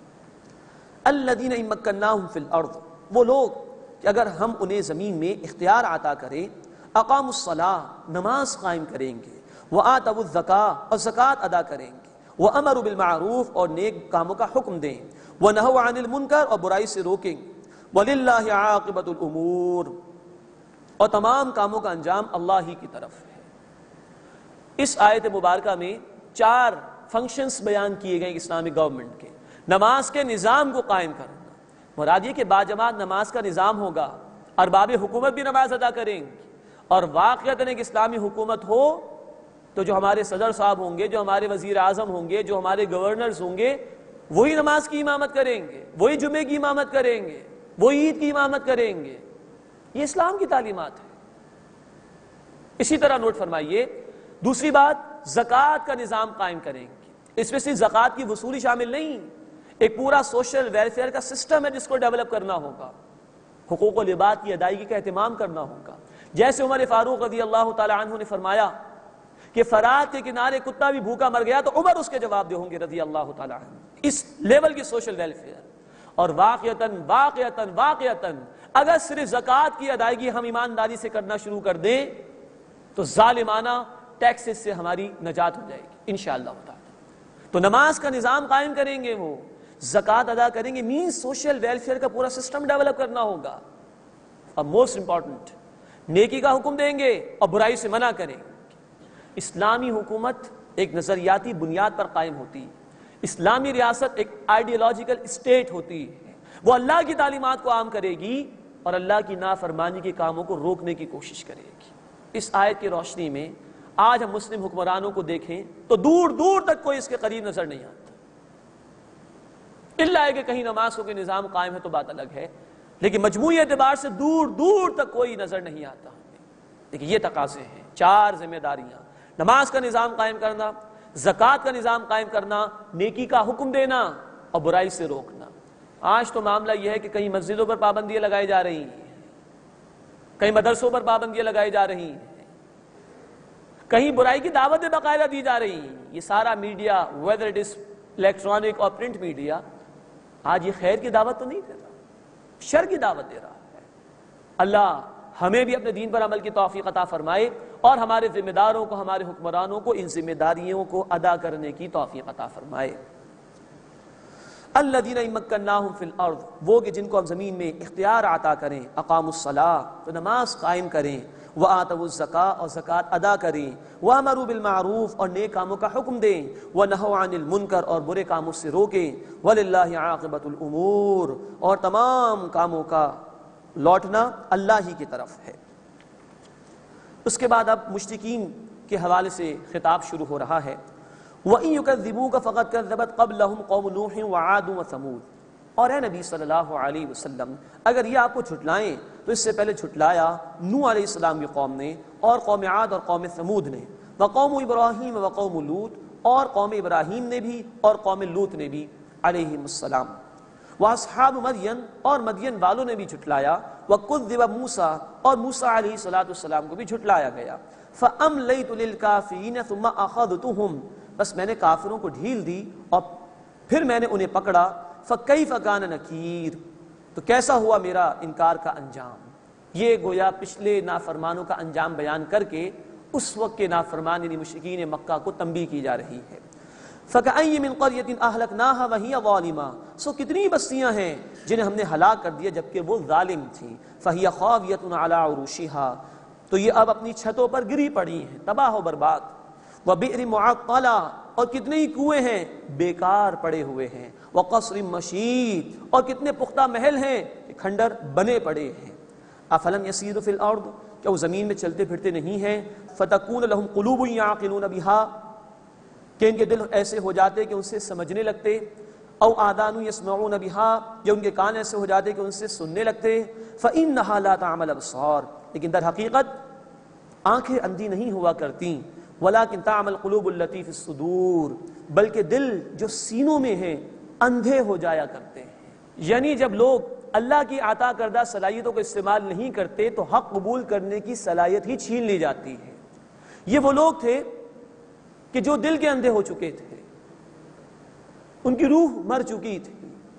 [SPEAKER 3] الذین ان مکناہم فی الارض، وہ لوگ کہ اگر ہم انہیں زمین میں اختیار عطا کریں، اقاموا الصلاۃ، نماز قائم کریں گے، وآتوا الزکاۃ، اور زکوٰۃ ادا کریں گے، وامروا بالمعروف، اور نیک کاموں کا حکم دیں، ونہوا عن المنکر، اور برائی سے روکیں گے، وللہ عاقبۃ الامور، اور تمام کاموں کا انجام اللہ ہی کی طرف ہے۔ اس آیت مبارکہ میں چار فنکشنز بیان کیے گئے اسلامک گورنمنٹ کے۔ نماز کے نظام کو قائم کرنا، مراد یہ کہ باجماعت نماز کا نظام ہوگا، ارباب حکومت بھی نماز ادا کریں گے، اور واقعتاً ایک اسلامی حکومت ہو تو جو ہمارے صدر صاحب ہوں گے، جو ہمارے وزیر اعظم ہوں گے، جو ہمارے گورنرز ہوں گے، وہی نماز کی امامت کریں گے، وہی جمعے کی امامت کریں گے، وہی عید کی امامت کریں گے۔ یہ اسلام کی تعلیمات ہے۔ اسی طرح نوٹ فرمائیے، دوسری بات، زکوٰۃ کا نظام قائم کریں گے۔ اس میں صرف زکوٰۃ کی وصولی شامل نہیں، ایک پورا سوشل ویلفیئر کا سسٹم ہے جس کو ڈیولپ کرنا ہوگا، حقوق و لباس کی ادائیگی کا اہتمام کرنا ہوگا۔ جیسے عمر فاروق رضی اللہ تعالی عنہ نے فرمایا کہ فرات کے کنارے کتا بھی بھوکا مر گیا تو عمر اس کے جواب دے ہوں گے رضی اللہ تعالی عنہ، اس لیول کی سوشل ویلفیئر۔ اور واقعتاً واقعتاً واقعتاً اگر صرف زکوٰۃ کی ادائیگی ہم ایمانداری سے کرنا شروع کر دیں تو ظالمانہ ٹیکسز سے ہماری نجات ہو جائے گی انشاءاللہ تعالی۔ تو نماز کا نظام قائم کریں گے وہ، زکوٰۃ ادا کریں گے مینس سوشل ویلفیئر کا پورا سسٹم ڈیولپ کرنا ہوگا. اور موسٹ امپورٹنٹ، نیکی کا حکم دیں گے اور برائی سے منع کریں گے. اسلامی حکومت ایک نظریاتی بنیاد پر قائم ہوتی ہے. اسلامی ریاست ایک آئیڈیالوجیکل اسٹیٹ ہوتی ہے. وہ اللہ کی تعلیمات کو عام کرے گی اور اللہ کی نافرمانی کے کاموں کو روکنے کی کوشش کرے گی. اس آیت کی روشنی میں آج ہم مسلم حکمرانوں کو دیکھیں تو دور دور تک کوئی اس کے قریب نظر نہیں آتا. اللہ ہے کہ کہیں نماز کو کوئی نظام قائم ہے تو بات الگ ہے، لیکن مجموعی اعتبار سے دور دور تک کوئی نظر نہیں آتا. لیکن یہ تقاضے ہیں، چار ذمہ داریاں: نماز کا نظام قائم کرنا، زکوٰۃ کا نظام قائم کرنا، نیکی کا حکم دینا اور برائی سے روکنا. آج تو معاملہ یہ ہے کہ کہیں مسجدوں پر پابندیاں لگائی جا رہی ہیں، کہیں مدرسوں پر پابندیاں لگائی جا رہی ہیں، کہیں برائی کی دعوتیں باقاعدہ دی جا رہی ہیں. یہ سارا media, whether it is electronic اور پرنٹ میڈیا، آج یہ خیر کی دعوت تو نہیں دے رہا، شر کی دعوت دے رہا ہے. اللہ ہمیں بھی اپنے دین پر عمل کی توفیق عطا فرمائے اور ہمارے ذمہ داروں کو، ہمارے حکمرانوں کو ان ذمہ داریوں کو ادا کرنے کی توفیق عطا فرمائے. الذین مکناہم فی الارض، وہ کہ جن کو ہم زمین میں اختیار عطا کریں، اقاموا الصلاۃ، تو نماز قائم کریں، وآتوا الزکاۃ، اور زکوٰۃ ادا کریں، وامروا بالمعروف، اور نیک کاموں کا حکم دیں، ونہوا عن المنکر، اور برے کاموں سے روکیں، وللہ عاقبۃ الامور، اور تمام کاموں کا لوٹنا اللہ ہی کی طرف ہے. اس کے بعد اب مشرکین کے حوالے سے خطاب شروع ہو رہا ہے. وَإِن يُكَذِّبُوكَ فَقَدْ كَذَّبَتْ قَبْلَهُمْ قَوْمُ نُوحٍ وَعَادٌ وَثَمُودُ. اور اے نبی صلی اللہ علیہ وسلم، اگر یہ آپ کو جھٹلائیں تو اس سے پہلے جھٹلایا نوح علیہ السلام کی قوم نے، اور قوم عاد اور قوم ثمود نے، وقوم ابراہیم وقوم لوط، اور قوم ابراہیم نے بھی اور قوم لوط نے بھی علیہم السلام. واصحاب مدین، اور مدین والوں نے بھی جھٹلایا. وکذب موسیٰ، اور موسیٰ علیہ الصلوۃ والسلام کو بھی جھٹلایا گیا. فاملیت للکافرین ثم اخذتهم، بس میں نے کافروں کو ڈھیل دی اور پھر میں نے انہیں پکڑا. فکیف کان نکیر، تو کیسا ہوا میرا انکار کا انجام. یہ گویا پچھلے نافرمانوں کا انجام بیان کر کے اس وقت کے نافرمان یعنی مشرکین مکہ کو تنبیہ کی جا رہی ہے. فَكَأَيٍّ مِّن قَرْيَةٍ أَهْلَكْنَاهَا وَهِيَ ظَالِمَةٌ، سو کتنی بستیاں ہیں جنہیں ہم نے ہلاک کر دیا جبکہ وہ ظالم تھیں. فَهِيَ خَاوِيَةٌ عَلَىٰ عُرُوشِهَا، تو یہ اب اپنی چھتوں پر گری پڑی ہیں، تباہ و برباد. وَبِئْرٍ مُّعَطَّلَةٍ، اور کتنے ہی کنویں ہیں بیکار پڑے ہوئے ہیں. وَقَصْرٍ مَّشِيدٍ، اور کتنے پختہ محل ہیں کہ کھنڈر بنے پڑے ہیں. أَفَلَمْ يَسِيرُوا فِي الْأَرْضِ، کیا وہ زمین میں چلتے پھرتے نہیں ہیں. فَتَكُونَ لَهُمْ قُلُوبٌ يَعْقِلُونَ بِهَا، کہ ان کے دل ایسے ہو جاتے کہ ان سے سمجھنے لگتے. او آذان یسمعون بها، یا ان کے کان ایسے ہو جاتے کہ ان سے سننے لگتے. فإنها لا تعمل الابصار، لیکن در حقیقت آنکھیں اندھی نہیں ہوا کرتی. ولكن تعمل القلوب التي في الصدور، بلکہ دل جو سینوں میں ہیں اندھے ہو جایا کرتے ہیں. یعنی جب لوگ اللہ کی عطا کردہ صلاحیتوں کو استعمال نہیں کرتے تو حق قبول کرنے کی صلاحیت ہی چھین لی جاتی ہے. یہ وہ لوگ تھے کہ جو دل کے اندھے ہو چکے تھے، ان کی روح مر چکی تھی،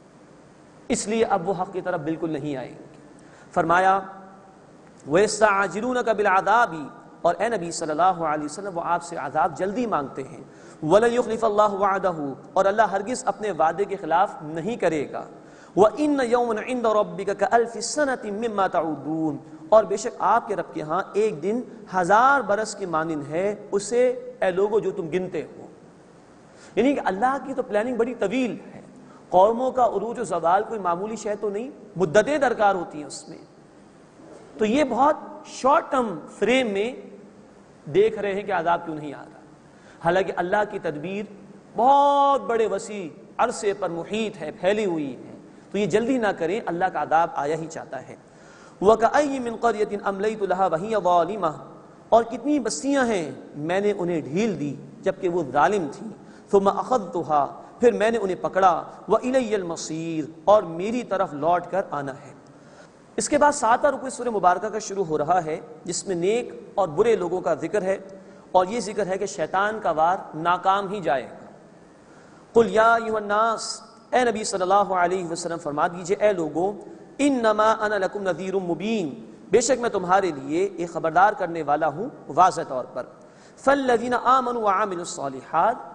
[SPEAKER 3] اس لیے اب وہ حق کی طرف بالکل نہیں آئیں گے. فرمایا وَيَسْتَعْجِلُونَكَ بِالْعَذَابِ، اور اے نبی صلی اللہ علیہ وسلم وہ آپ سے عذاب جلدی مانگتے ہیں. وَلَن يُخْلِفَ اللَّهُ وَعْدَهُ، اور اللہ ہرگز اپنے وعدے کے خلاف نہیں کرے گا. وَإِنَّ يَوْمًا عِندَ رَبِّكَ كَأَلْفِ سَنَةٍ مِّمَّا تَعُدُّونَ، اور بے شک آپ کے رب کے ہاں ایک دن ہزار برس کی مانند ہے اسے اے لوگو جو تم گنتے ہو. یعنی کہ اللہ کی تو پلاننگ بڑی طویل ہے. قوموں کا عروج و زوال کوئی معمولی شے تو نہیں، مدتیں درکار ہوتی ہیں اس میں. تو یہ بہت شارٹ ٹرم فریم میں دیکھ رہے ہیں کہ عذاب کیوں نہیں آ رہا، حالانکہ اللہ کی تدبیر بہت بڑے وسیع عرصے پر محیط ہے، پھیلی ہوئی ہے. تو یہ جلدی نہ کریں، اللہ کا عذاب آیا ہی چاہتا ہے. وَكَأَيٍّ مِّن قَرْيَةٍ أَمْلَيْتُ لَهَا وَهِيَ ظَالِمَةٌ، اور کتنی بستیاں ہیں میں نے انہیں ڈھیل دی جبکہ وہ ظالم تھیں. ثُمَّ أَخَذْتُهَا، پھر میں نے انہیں پکڑا. وَإِلَيَّ الْمَصِيرُ، اور میری طرف لوٹ کر آنا ہے. اس کے بعد ساتواں رکوع سورہ مبارکہ کا شروع ہو رہا ہے جس میں نیک اور برے لوگوں کا ذکر ہے، اور یہ ذکر ہے کہ شیطان کا وار ناکام ہی جائے گا. قُلْ يَا أَيُّهَا النَّاسُ، اے نبی صلی اللہ علیہ وسلم فرما دیجئے اے لوگوں، انما انا لکم نذیر مبین، بے شک میں تمہارے لیے ایک خبردار کرنے والا ہوں واضح طور پر. فالذین آمنوا وعملوا الصالحات،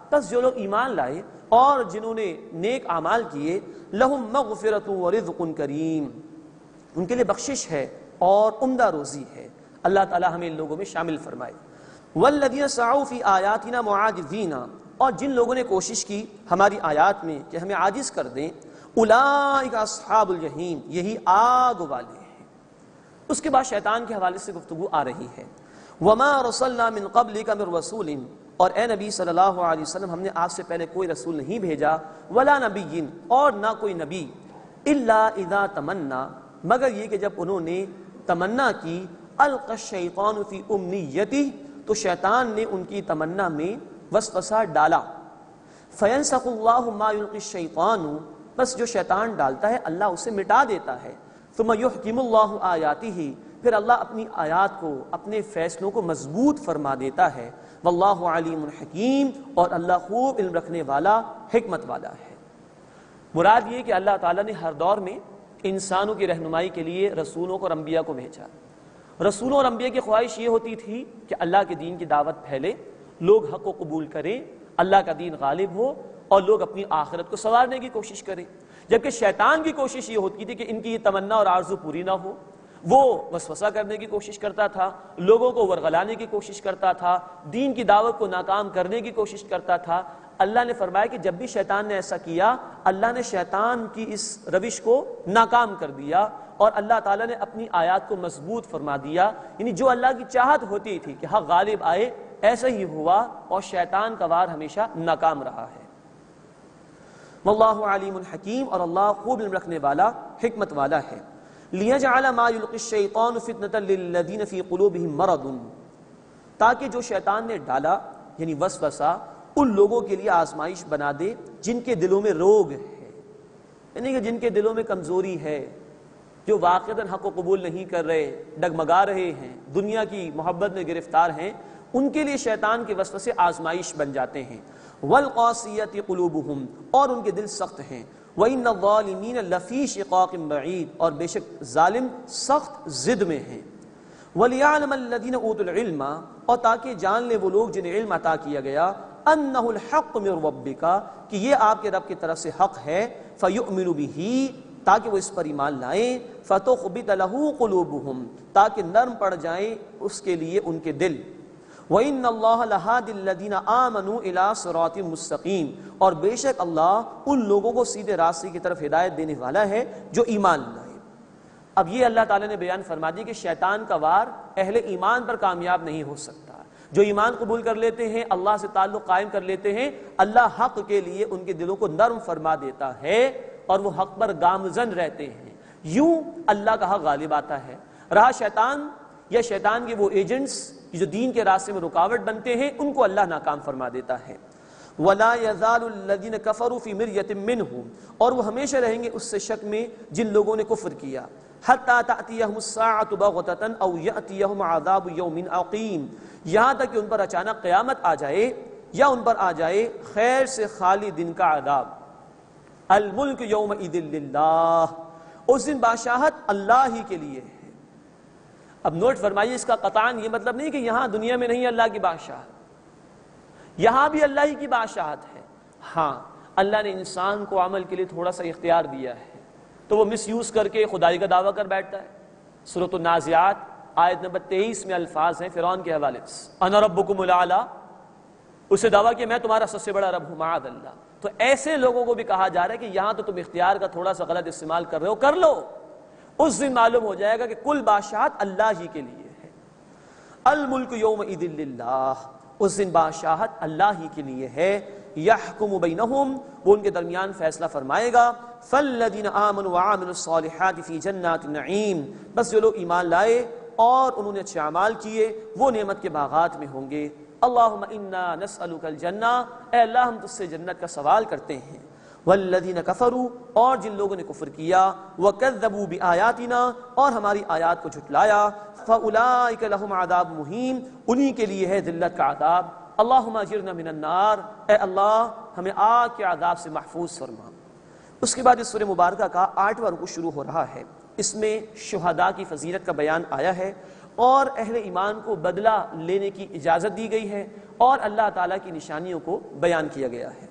[SPEAKER 3] بس جو لوگ ایمان لائے اور جنہوں نے نیک اعمال کیے لہم مغفرۃ ورزق کریم، ان کے لیے بخشش ہے اور عمدہ روزی ہے۔ اللہ تعالی ہمیں ان لوگوں میں شامل فرمائے۔ والذین سعوا فی آیاتنا معاجزین، اور جن لوگوں نے کوشش کی ہماری آیات میں کہ ہمیں عاجز کر دیں، اولئک اصحاب الجحیم، یہی آگ والے ہیں۔ اس کے بعد شیطان کے حوالے سے گفتگو آ رہی ہے۔ وما رسلنا من قبلک من رسول، اور اے نبی صلی اللہ علیہ وسلم ہم نے آپ سے پہلے کوئی رسول نہیں بھیجا، ولا نبی، اور نہ کوئی نبی، الا اذا تمنا، مگر یہ کہ جب انہوں نے تمنا کی، القى الشیطان فی امنیتہ، تو شیطان نے ان کی تمنا میں وسوسہ ڈالا۔ فینسخ اللہ ما یلقی الشیطان، بس جو شیطان ڈالتا ہے اللہ اسے مٹا دیتا ہے۔ ثم یحکم اللہ آیاتہ، پھر اللہ اپنی آیات کو، اپنے فیصلوں کو مضبوط فرما دیتا ہے۔ واللہ علیم حکیم، اور اللہ خوب علم رکھنے والا، حکمت والا ہے۔ مراد یہ کہ اللہ تعالیٰ نے ہر دور میں انسانوں کی رہنمائی کے لیے رسولوں کو اور انبیاء کو بھیجا۔ رسولوں اور انبیاء کی خواہش یہ ہوتی تھی کہ اللہ کے دین کی دعوت پھیلے، لوگ حق کو قبول کریں، اللہ کا دین غالب ہو، اور لوگ اپنی آخرت کو سنوارنے کی کوشش کریں۔ جبکہ شیطان کی کوشش یہ ہوتی تھی کہ ان کی یہ تمنا اور آرزو پوری نہ ہو، وہ وسوسہ کرنے کی کوشش کرتا تھا، لوگوں کو ورغلانے کی کوشش کرتا تھا، دین کی دعوت کو ناکام کرنے کی کوشش کرتا تھا۔ اللہ نے فرمایا کہ جب بھی شیطان نے ایسا کیا، اللہ نے شیطان کی اس روش کو ناکام کر دیا، اور اللہ تعالیٰ نے اپنی آیات کو مضبوط فرما دیا۔ یعنی جو اللہ کی چاہت ہوتی تھی کہ حق غالب آئے، ایسا ہی ہوا، اور شیطان کا وار ہمیشہ ناکام رہا ہے۔ واللہ علیم حکیم، اور اللہ خوب علم رکھنے والا، حکمت والا ہے۔ لِيَجْعَلَ مَا يُلْقِي الشَّيْطَانُ فِتْنَةً لِلَّذِينَ فِي قُلُوبِهِم مَرَضٌ، تاکہ جو شیطان نے ڈالا یعنی وسوسہ ان لوگوں کے لیے آزمائش بنا دے جن کے دلوں میں روگ ہے، یعنی کہ جن کے دلوں میں کمزوری ہے، جو واقعتاً حق کو قبول نہیں کر رہے، ڈگمگا رہے ہیں، دنیا کی محبت میں گرفتار ہیں، ان کے لیے شیطان کے وسوسے آزمائش بن جاتے ہیں۔ وَالْقَاسِيَةِ قُلُوبُهُمْ، اور ان کے دل سخت ہیں۔ وَإِنَّ الظَّالِمِينَ لَفِي شِقَاقٍ بَعِيدٍ، اور بے شک ظالم سخت ضد میں ہیں۔ وَلِيَعْلَمَ الَّذِينَ أُوتُوا الْعِلْمَ، اور تاکہ جان لے وہ لوگ جنہیں علم عطا کیا گیا، أَنَّهُ الْحَقُّ مِن رَبِّكَ، کہ یہ آپ کے رب کی طرف سے حق ہے، فَيُؤْمِنُ بِهِ، تاکہ وہ اس پر ایمان لائیں، فَتُخْبِتَ لَهُ قُلُوبُهُمْ، تاکہ نرم پڑ جائیں اس کے لیے ان کے دل۔ وَإِنَّ اللَّهَ لَهَادِ الَّذِينَ آمَنُوا إِلَىٰ صِرَاطٍ مُّسْتَقِيمٍ، اور بے شک اللہ ان لوگوں کو سیدھے راستے کی طرف ہدایت دینے والا ہے جو ایمان لائے۔ اب یہ اللہ تعالیٰ نے بیان فرما دی کہ شیطان کا وار اہل ایمان پر کامیاب نہیں ہو سکتا۔ جو ایمان قبول کر لیتے ہیں، اللہ سے تعلق قائم کر لیتے ہیں، اللہ حق کے لیے ان کے دلوں کو نرم فرما دیتا ہے، اور وہ حق پر گامزن رہتے ہیں۔ یوں اللہ کا حق غالب آتا ہے۔ رہا شیطان یا شیطان کے وہ ایجنٹس جو دین کے راستے میں رکاوٹ بنتے ہیں، ان کو اللہ ناکام فرما دیتا ہے۔ وَلَا يَزَالُ الَّذِينَ كَفَرُوا فِي مِرْيَةٍ مِّنْهُ، اور وہ ہمیشہ رہیں گے اس سے شک میں جن لوگوں نے کفر کیا۔ حَتَّى تَأْتِيَهُمُ السَّاعَةُ بَغْتَةً أَوْ يَأْتِيَهُمْ عَذَابُ يَوْمٍ عَقِيمٍ، یہاں تک کہ ان پر اچانک قیامت آ جائے یا ان پر آ جائے خیر سے خالی دن کا عذاب۔ الملک یومئذ للہ، اس دن بادشاہت اللہ ہی کے لیے ہے۔ اب نوٹ فرمائیے، اس کا قطعاً یہ مطلب نہیں کہ یہاں دنیا میں نہیں اللہ کی بادشاہت، یہاں بھی اللہ ہی کی بادشاہت ہے۔ ہاں، اللہ نے انسان کو عمل کے لیے تھوڑا سا اختیار دیا ہے، تو وہ مس یوز کر کے خدائی کا دعویٰ کر بیٹھتا ہے۔ سورۃ النازعات آیت نمبر تیئیس میں الفاظ ہیں فرعون کے حوالے سے، انا ربکم الاعلی، اسے دعویٰ کہ میں تمہارا سب سے بڑا رب ہوں، معاذ اللہ۔ تو ایسے لوگوں کو بھی کہا جا رہا ہے کہ یہاں تو تم اختیار کا تھوڑا سا غلط استعمال کر رہے ہو، کر لو، اس دن معلوم ہو جائے گا کہ کل بادشاہت اللہ ہی کے لیے ہے۔ الملک یومئذ للہ، اس دن بادشاہت اللہ ہی کے لیے ہے۔ یحکم بینہم، وہ ان کے درمیان فیصلہ فرمائے گا۔ فالذین آمنوا وعملوا الصالحات فی جنات النعیم، بس جو لوگ ایمان لائے اور انہوں نے اچھے اعمال کیے وہ نعمت کے باغات میں ہوں گے۔ اللہم انا نسألک الجنہ، اے اللہ ہم تجھ سے جنت کا سوال کرتے ہیں۔ والذین کفروا، اور جن لوگوں نے کفر کیا، وکذبوا بآیاتنا، اور ہماری آیات کو جھٹلایا، فاولئک لہم عذاب مہین، انہی کے لیے ہے ذلت کا عذاب۔ اللہم اجرنا من النار، اے اللہ ہمیں آگ کے عذاب سے محفوظ فرما۔ اس کے بعد اس سورہ مبارکہ کا آٹھواں رکوع شروع ہو رہا ہے۔ اس میں شہداء کی فضیلت کا بیان آیا ہے، اور اہل ایمان کو بدلہ لینے کی اجازت دی گئی ہے اور اللہ تعالیٰ کی نشانیوں کو بیان کیا گیا ہے۔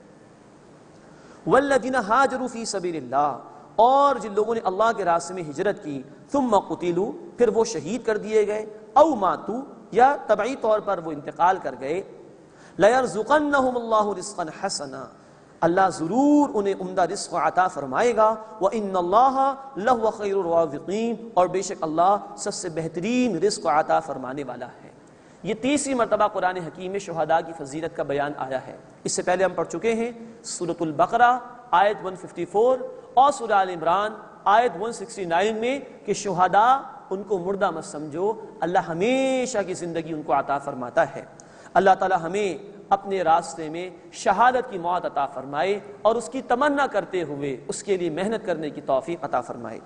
[SPEAKER 3] والذین ہاجروا فی سبیل اللہ، اور جن لوگوں نے اللہ کے راستے میں ہجرت کی، ثم قتلوا، پھر وہ شہید کر دیے گئے، او ماتوا، یا طبعی طور پر وہ انتقال کر گئے، لَيَرْزُقَنَّهُمُ اللَّهُ رِزْقًا حَسَنًا، اللہ ضرور انہیں عمدہ رزق عطا فرمائے گا، وَإِنَّ اللَّهَ لَهُوَ خَيْرُ الرَّازِقِينَ، اور بے شک اللہ سب سے بہترین رزق عطا فرمانے والا ہے۔ یہ تیسری مرتبہ قرآن حکیم میں شہداء کی فضیلت کا بیان آیا ہے۔ اس سے پہلے ہم پڑھ چکے ہیں سورۃ البقرہ آیت ایک سو چون اور سورہ آل عمران آیت ایک سو اناسی میں کہ شہداء ان کو مردہ مت سمجھو، اللہ ہمیشہ کی زندگی ان کو عطا فرماتا ہے۔ اللہ تعالی ہمیں اپنے راستے میں شہادت کی موت عطا فرمائے اور اس کی تمنا کرتے ہوئے اس کے لیے محنت کرنے کی توفیق عطا فرمائے۔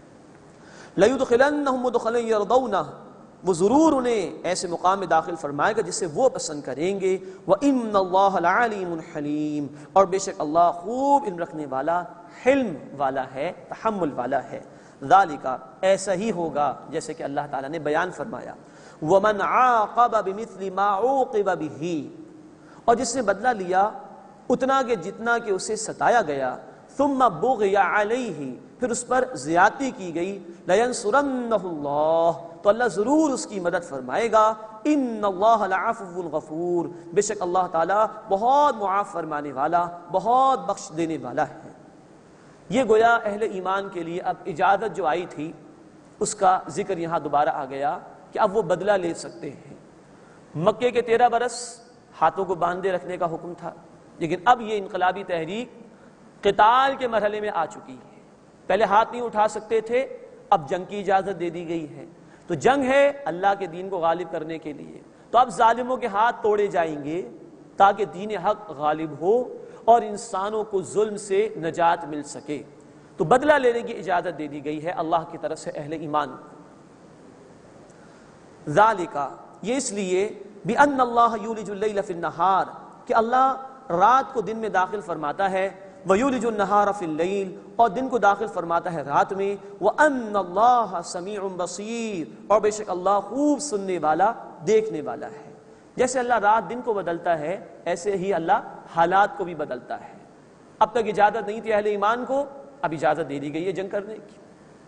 [SPEAKER 3] لَيُدْخِلَنَّهُمْ مُدْخَلًا يَرْضَوْنَهُ، وہ ضرور انہیں ایسے مقام میں داخل فرمائے گا جسے وہ پسند کریں گے، وَإِنَّ اللَّهَ لَعَلِيمٌ حَلِيمٌ، اور بے شک اللہ خوب علم رکھنے والا، حلم والا ہے، تحمل والا ہے۔ ذَلِكَ، ایسا ہی ہوگا جیسے کہ اللہ تعالیٰ نے بیان فرمایا، وَمَنْ عَاقَبَ بِمِثْلِ مَا عُوقِبَ بِهِ، اور جس نے بدلہ لیا اتنا کہ جتنا کہ اسے ستایا گیا، ثم بغی علیہ، پھر اس پر زیادتی کی گئی، لینصرنہ اللہ، تو اللہ ضرور اس کی مدد فرمائے گا، ان اللہ لعفو غفور، بے شک اللہ تعالیٰ بہت معاف فرمانے والا، بہت بخش دینے والا ہے۔ یہ گویا اہل ایمان کے لیے اب اجازت جو آئی تھی اس کا ذکر یہاں دوبارہ آ گیا کہ اب وہ بدلہ لے سکتے ہیں۔ مکے کے تیرہ برس ہاتھوں کو باندھے رکھنے کا حکم تھا، لیکن اب یہ انقلابی تحریک قتال کے مرحلے میں آ چکی ہے۔ پہلے ہاتھ نہیں اٹھا سکتے تھے، اب جنگ کی اجازت دے دی گئی ہے، تو جنگ ہے اللہ کے دین کو غالب کرنے کے لیے، تو اب ظالموں کے ہاتھ توڑے جائیں گے تاکہ دین حق غالب ہو اور انسانوں کو ظلم سے نجات مل سکے، تو بدلہ لینے کی اجازت دے دی گئی ہے اللہ کی طرف سے اہل ایمان کو۔ ذالک، یہ اس لیے بِأَنَّ اللَّهَ يُولِجُ اللَّيْلَ فِي النَّهَارِ، کہ اللہ رات کو دن میں داخل فرماتا ہے، وَيُولِجُ النَّهَارَ فِي اللَّيْلِ، اور دن کو داخل فرماتا ہے رات میں، وَأَنَّ اللَّهَ سَمِيعٌ بَصِيرٌ، اور بے شک اللہ خوب سننے والا، دیکھنے والا ہے۔ جیسے اللہ رات دن کو بدلتا ہے ایسے ہی اللہ حالات کو بھی بدلتا ہے۔ اب تک اجازت نہیں تھی اہل ایمان کو، اب اجازت دے دی گئی ہے جنگ کرنے کی۔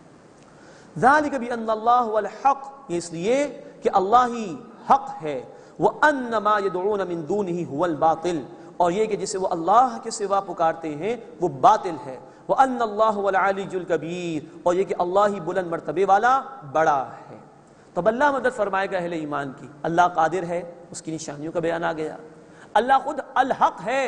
[SPEAKER 3] ذَلِكَ بِأَنَّ اللَّهُ هُوَ الْحَقُّ، یہ اس لیے کہ اللہ ہی حق ہے، وَأَنَّ مَا يَدْعُونَ مِن دُونِهِ هُوَ الْبَاطِلُ، اور یہ کہ جسے وہ اللہ کے سوا پکارتے ہیں وہ باطل ہے، وَأَنَّ اللَّهُ هُوَ الْعَلِيُّ الْكَبِيرُ، اور یہ کہ اللہ ہی بلند مرتبے والا بڑا ہے۔ تو اللہ مدد فرمائے گا اہل ایمان کی، اللہ قادر ہے، اس کی نشانیوں کا بیان آ گیا، اللہ خود الحق ہے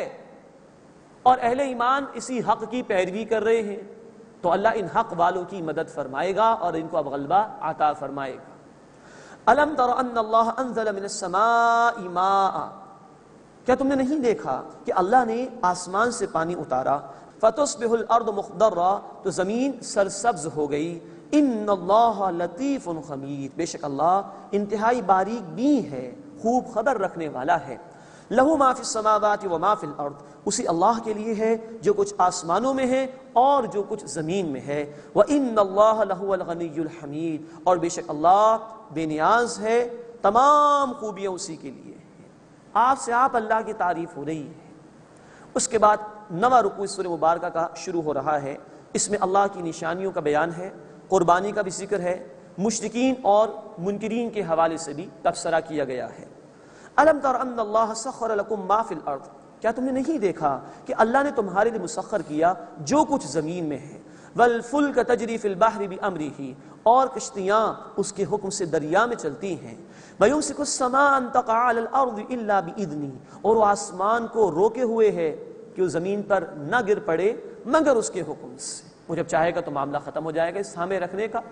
[SPEAKER 3] اور اہل ایمان اسی حق کی پیروی کر رہے ہیں، تو اللہ ان حق والوں کی مدد فرمائے گا اور ان کو اب غلبہ عطا فرمائے گا۔ الم تر ان اللہ انزل من السماء ماء، کیا تم نے نہیں دیکھا کہ اللہ نے آسمان سے پانی اتارا، فتصبح الارض مخضرا، تو زمین سرسبز ہو گئی، ان اللہ لطیف خبیر، بے شک اللہ انتہائی باریک بین ہے، خوب خبر رکھنے والا ہے۔ لہو ما فی السماوات وما فی الارض، اسی اللہ کے لیے ہے جو کچھ آسمانوں میں ہے اور جو کچھ زمین میں ہے، وَإِنَّ اللَّهَ لَهُوَ الْغَنِيُّ الْحَمِيدُ، اور بے شک اللہ بے نیاز ہے، تمام خوبیاں اسی کے لیے ہیں۔ آپ سے آپ اللہ کی تعریف ہو رہی ہے۔ اس کے بعد نواں رکوع سورہ مبارکہ کا شروع ہو رہا ہے، اس میں اللہ کی نشانیوں کا بیان ہے، قربانی کا بھی ذکر ہے، مشرکین اور منکرین کے حوالے سے بھی تبصرہ کیا گیا ہے۔ الم تر ان اللہ سخر لکم ما فی الارض، کیا تم نے نہیں دیکھا کہ اللہ نے تمہارے لیے مسخر کیا جو کچھ زمین میں ہے، والفلک تجری فی البحر بامرہ، اور کشتیاں اس کے حکم سے دریا میں چلتی ہیں، ویمسک السماء ان تقع علی الارض الا باذنہ، اور وہ آسمان کو روکے ہوئے ہے کہ وہ زمین پر نہ گر پڑے مگر اس کے حکم سے، وہ جب چاہے گا تو معاملہ ختم ہو جائے گا اس تھامے رکھنے کا۔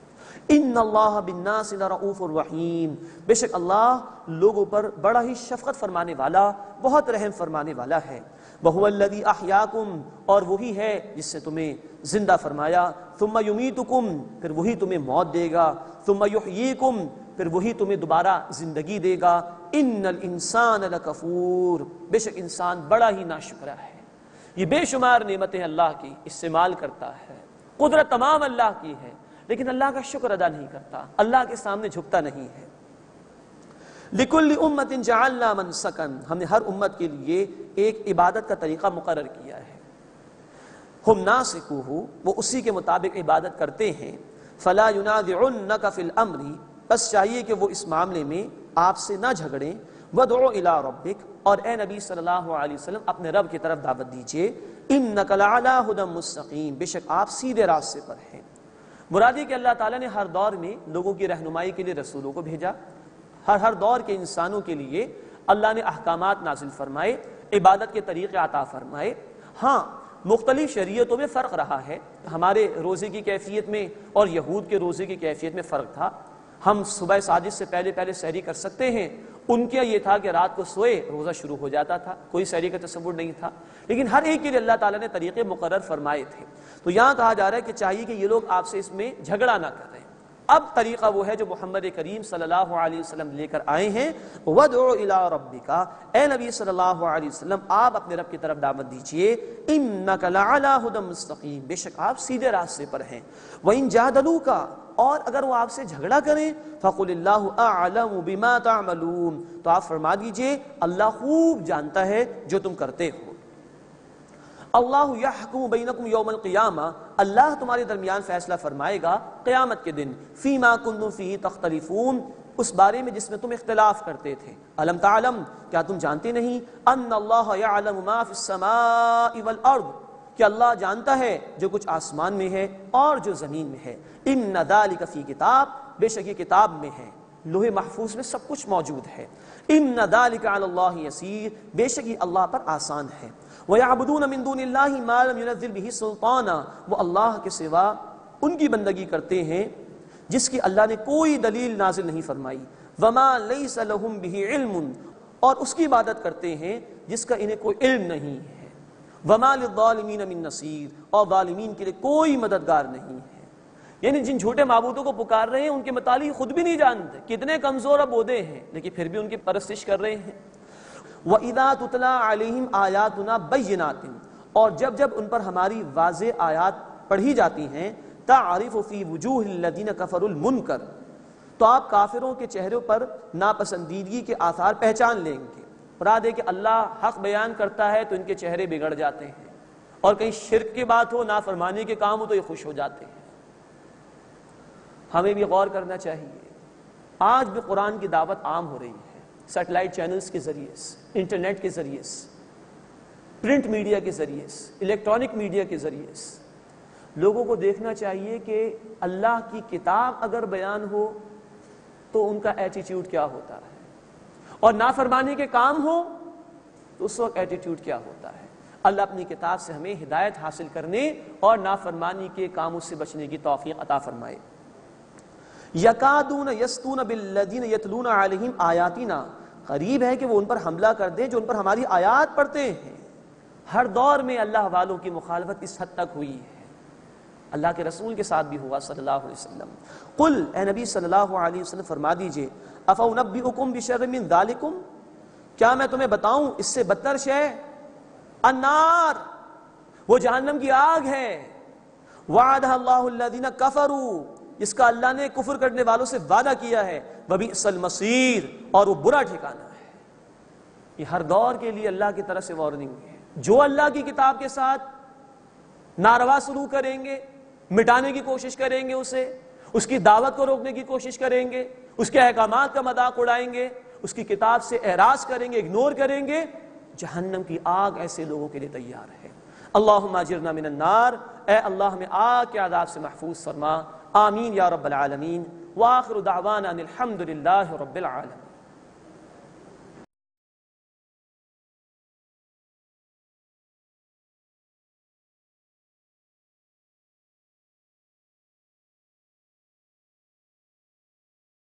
[SPEAKER 3] ان اللہ بالناس لرؤوف الرحیم، بے شک اللہ لوگوں پر بڑا ہی شفقت فرمانے والا، بہت رحم فرمانے والا ہے۔ وہو الذی احیاکم، اور وہی ہے جس سے تمہیں زندہ فرمایا، ثم یمیتکم، پھر وہی تمہیں موت دے گا، ثم یحییکم، پھر وہی تمہیں دوبارہ زندگی دے گا۔ ان الانسان لکفور، بے شک انسان بڑا ہی ناشکرا ہے، یہ بے شمار نعمتیں اللہ کی استعمال کرتا ہے، قدرت تمام اللہ کی ہے، لیکن اللہ کا شکر ادا نہیں کرتا، اللہ کے سامنے جھکتا نہیں ہے۔ لِكُلِّ أُمَّةٍ جَعَلْنَا مَنْسَكًا، ہم نے ہر امت کے لیے ایک عبادت کا طریقہ مقرر کیا ہے۔ ہم ناسکوہ، وہ اسی کے مطابق عبادت کرتے ہیں۔ فَلَا يُنَازِعُنَّكَ فِي الْأَمْرِ، بس چاہیے کہ وہ اس معاملے میں آپ سے نہ جھگڑیں۔ وَادْعُ إِلَىٰ رَبِّكَ، اور اے نبی صلی اللہ علیہ وسلم اپنے رب کی طرف دعوت دیجئے۔ إِنَّكَ لَعَلَىٰ هُدًى مُسْتَقِيمٍ، بے شک آپ سیدھے راستے پر ہیں۔ مراد یہ کہ اللہ تعالیٰ نے ہر دور میں لوگوں کی رہنمائی کے لیے رسولوں کو بھیجا، ہر ہر دور کے انسانوں کے لیے اللہ نے احکامات نازل فرمائے، عبادت کے طریقے عطا فرمائے۔ ہاں مختلف شریعتوں میں فرق رہا ہے، ہمارے روزے کی کیفیت میں اور یہود کے روزے کی کیفیت میں فرق تھا۔ ہم صبح ساجد سے پہلے پہلے سحری کر سکتے ہیں، ان کا یہ تھا کہ رات کو سوئے روزہ شروع ہو جاتا تھا، کوئی سحری کا تصور نہیں تھا، لیکن ہر ایک کے لیے اللہ تعالیٰ نے طریقے مقرر فرمائے تھے۔ تو یہاں کہا جا رہا ہے کہ چاہیے کہ یہ لوگ آپ سے اس میں جھگڑا نہ کریں۔ اب طریقہ وہ ہے جو محمد کریم صلی اللہ علیہ وسلم لے کر آئے ہیں۔ وَادْعُ إِلَىٰ رَبِّكَ، اے نبی صلی اللہ علیہ وسلم آپ اپنے رب کی طرف دعوت دیجئے۔ إِنَّكَ لَعَلَىٰ هُدًى مُسْتَقِيمٍ، بے شک آپ سیدھے راستے پر ہیں۔ وَإِن جَادَلُوكَ، اور اگر وہ آپ سے جھگڑا کریں، فَقُلِ اللَّهُ أَعْلَمُ بِمَا تَعْمَلُونَ، تو آپ فرما دیجئے اللہ خوب جانتا ہے جو تم کرتے ہو۔ اللہ یحکم بینکم یوم القیامہ، اللہ تمہارے درمیان فیصلہ فرمائے گا قیامت کے دن۔ فیما کنتم فیہ تختلفون، اس بارے میں جس میں تم اختلاف کرتے تھے۔ الم تعلم، کیا تم جانتے نہیں، ان اللہ یعلم ما فی السماء والارض، کہ اللہ جانتا ہے جو کچھ آسمان میں ہے اور جو زمین میں ہے۔ ان ذالک فی کتاب، بے شک یہ کتاب میں ہے، لوح محفوظ میں سب کچھ موجود ہے۔ ان ذالک علی اللہ یسیر، بے شک یہ اللہ پر آسان ہے۔ وَيَعْبُدُونَ مِن دُونِ اللَّهِ مَا لَمْ يُنَزِّلْ بِهِ سُلْطَانًا، وہ اللہ کے سوا ان کی بندگی کرتے ہیں جس کی اللہ نے کوئی دلیل نازل نہیں فرمائی۔ وَمَا لَيْسَ لَهُمْ بِهِ عِلْمٌ، اور اس کی عبادت کرتے ہیں جس کا انہیں کوئی علم نہیں ہے۔ وَمَا لِلظَّالِمِينَ مِن نَصِيرٍ، اور ظالمین کے لیے کوئی مددگار نہیں ہے۔ یعنی جن جھوٹے معبودوں کو پکار رہے ہیں ان کے متعلق خود بھی نہیں جانتے، کتنے کمزور عبودے ہیں، لیکن پھر بھی ان کی پرستش کر رہے ہیں۔ وَإِذَا تُتْلَىٰ عَلَيْهِمْ آيَاتُنَا بَيِّنَاتٍ، اور جب جب ان پر ہماری واضح آیات پڑھی جاتی ہیں، تَعْرِفُ فِي وُجُوهِ الَّذِينَ كَفَرُوا الْمُنكَرَ، تو آپ کافروں کے چہروں پر ناپسندیدگی کے آثار پہچان لیں گے۔ مراد ہے کہ اللہ حق بیان کرتا ہے تو ان کے چہرے بگڑ جاتے ہیں، اور کہیں شرک کی بات ہو، نافرمانی کے کام ہو تو یہ خوش ہو جاتے ہیں۔ ہمیں بھی غور کرنا چاہیے۔ آج بھی قرآن کی دعوت عام ہو رہی ہے، سیٹلائٹ چینلز کے ذریعے سے، انٹرنیٹ کے ذریعے سے، پرنٹ میڈیا کے ذریعے سے، الیکٹرانک میڈیا کے ذریعے سے۔ لوگوں کو دیکھنا چاہیے کہ اللہ کی کتاب اگر بیان ہو تو ان کا ایٹیٹیوڈ کیا ہوتا ہے، اور نافرمانی کے کام ہو تو اس وقت ایٹیٹیوڈ کیا ہوتا ہے۔ اللہ اپنی کتاب سے ہمیں ہدایت حاصل کرنے اور نافرمانی کے کاموں سے بچنے کی توفیق عطا فرمائے۔ یکادون یسطون بالذین یتلون علیہم آیاتنا، قریب ہے کہ وہ ان پر حملہ کر دیں جو ان پر ہماری آیات پڑھتے ہیں۔ ہر دور میں اللہ والوں کی مخالفت اس حد تک ہوئی ہے، اللہ کے رسول کے ساتھ بھی ہوا صلی اللہ علیہ وسلم۔ قل، اے نبی صلی اللہ علیہ وسلم فرما دیجئے، افأنبئکم بشر من ذالکم، کیا میں تمہیں بتاؤں اس سے بدتر شے، النار، وہ جہنم کی آگ ہے، وعدها اللہ الذین کفروا، جس کا اللہ نے کفر کرنے والوں سے وعدہ کیا ہے، وبئس المصیر، اور وہ برا ٹھکانہ ہے۔ یہ ہر دور کے لیے اللہ کی طرف سے وارننگ ہے۔ جو اللہ کی کتاب کے ساتھ ناروا سلوک کریں گے، مٹانے کی کوشش کریں گے اسے، اس کی دعوت کو روکنے کی کوشش کریں گے، اس کے احکامات کا مذاق اڑائیں گے، اس کی کتاب سے اعراض کریں گے، اگنور کریں گے، جہنم کی آگ ایسے لوگوں کے لیے تیار ہے۔ اللہم اجرنا من النار، اے اللہ ہمیں آگ کے عذاب سے محفوظ فرما، آمین یا رب العالمین۔ وآخر دعوانا الحمد للہ رب العالمین۔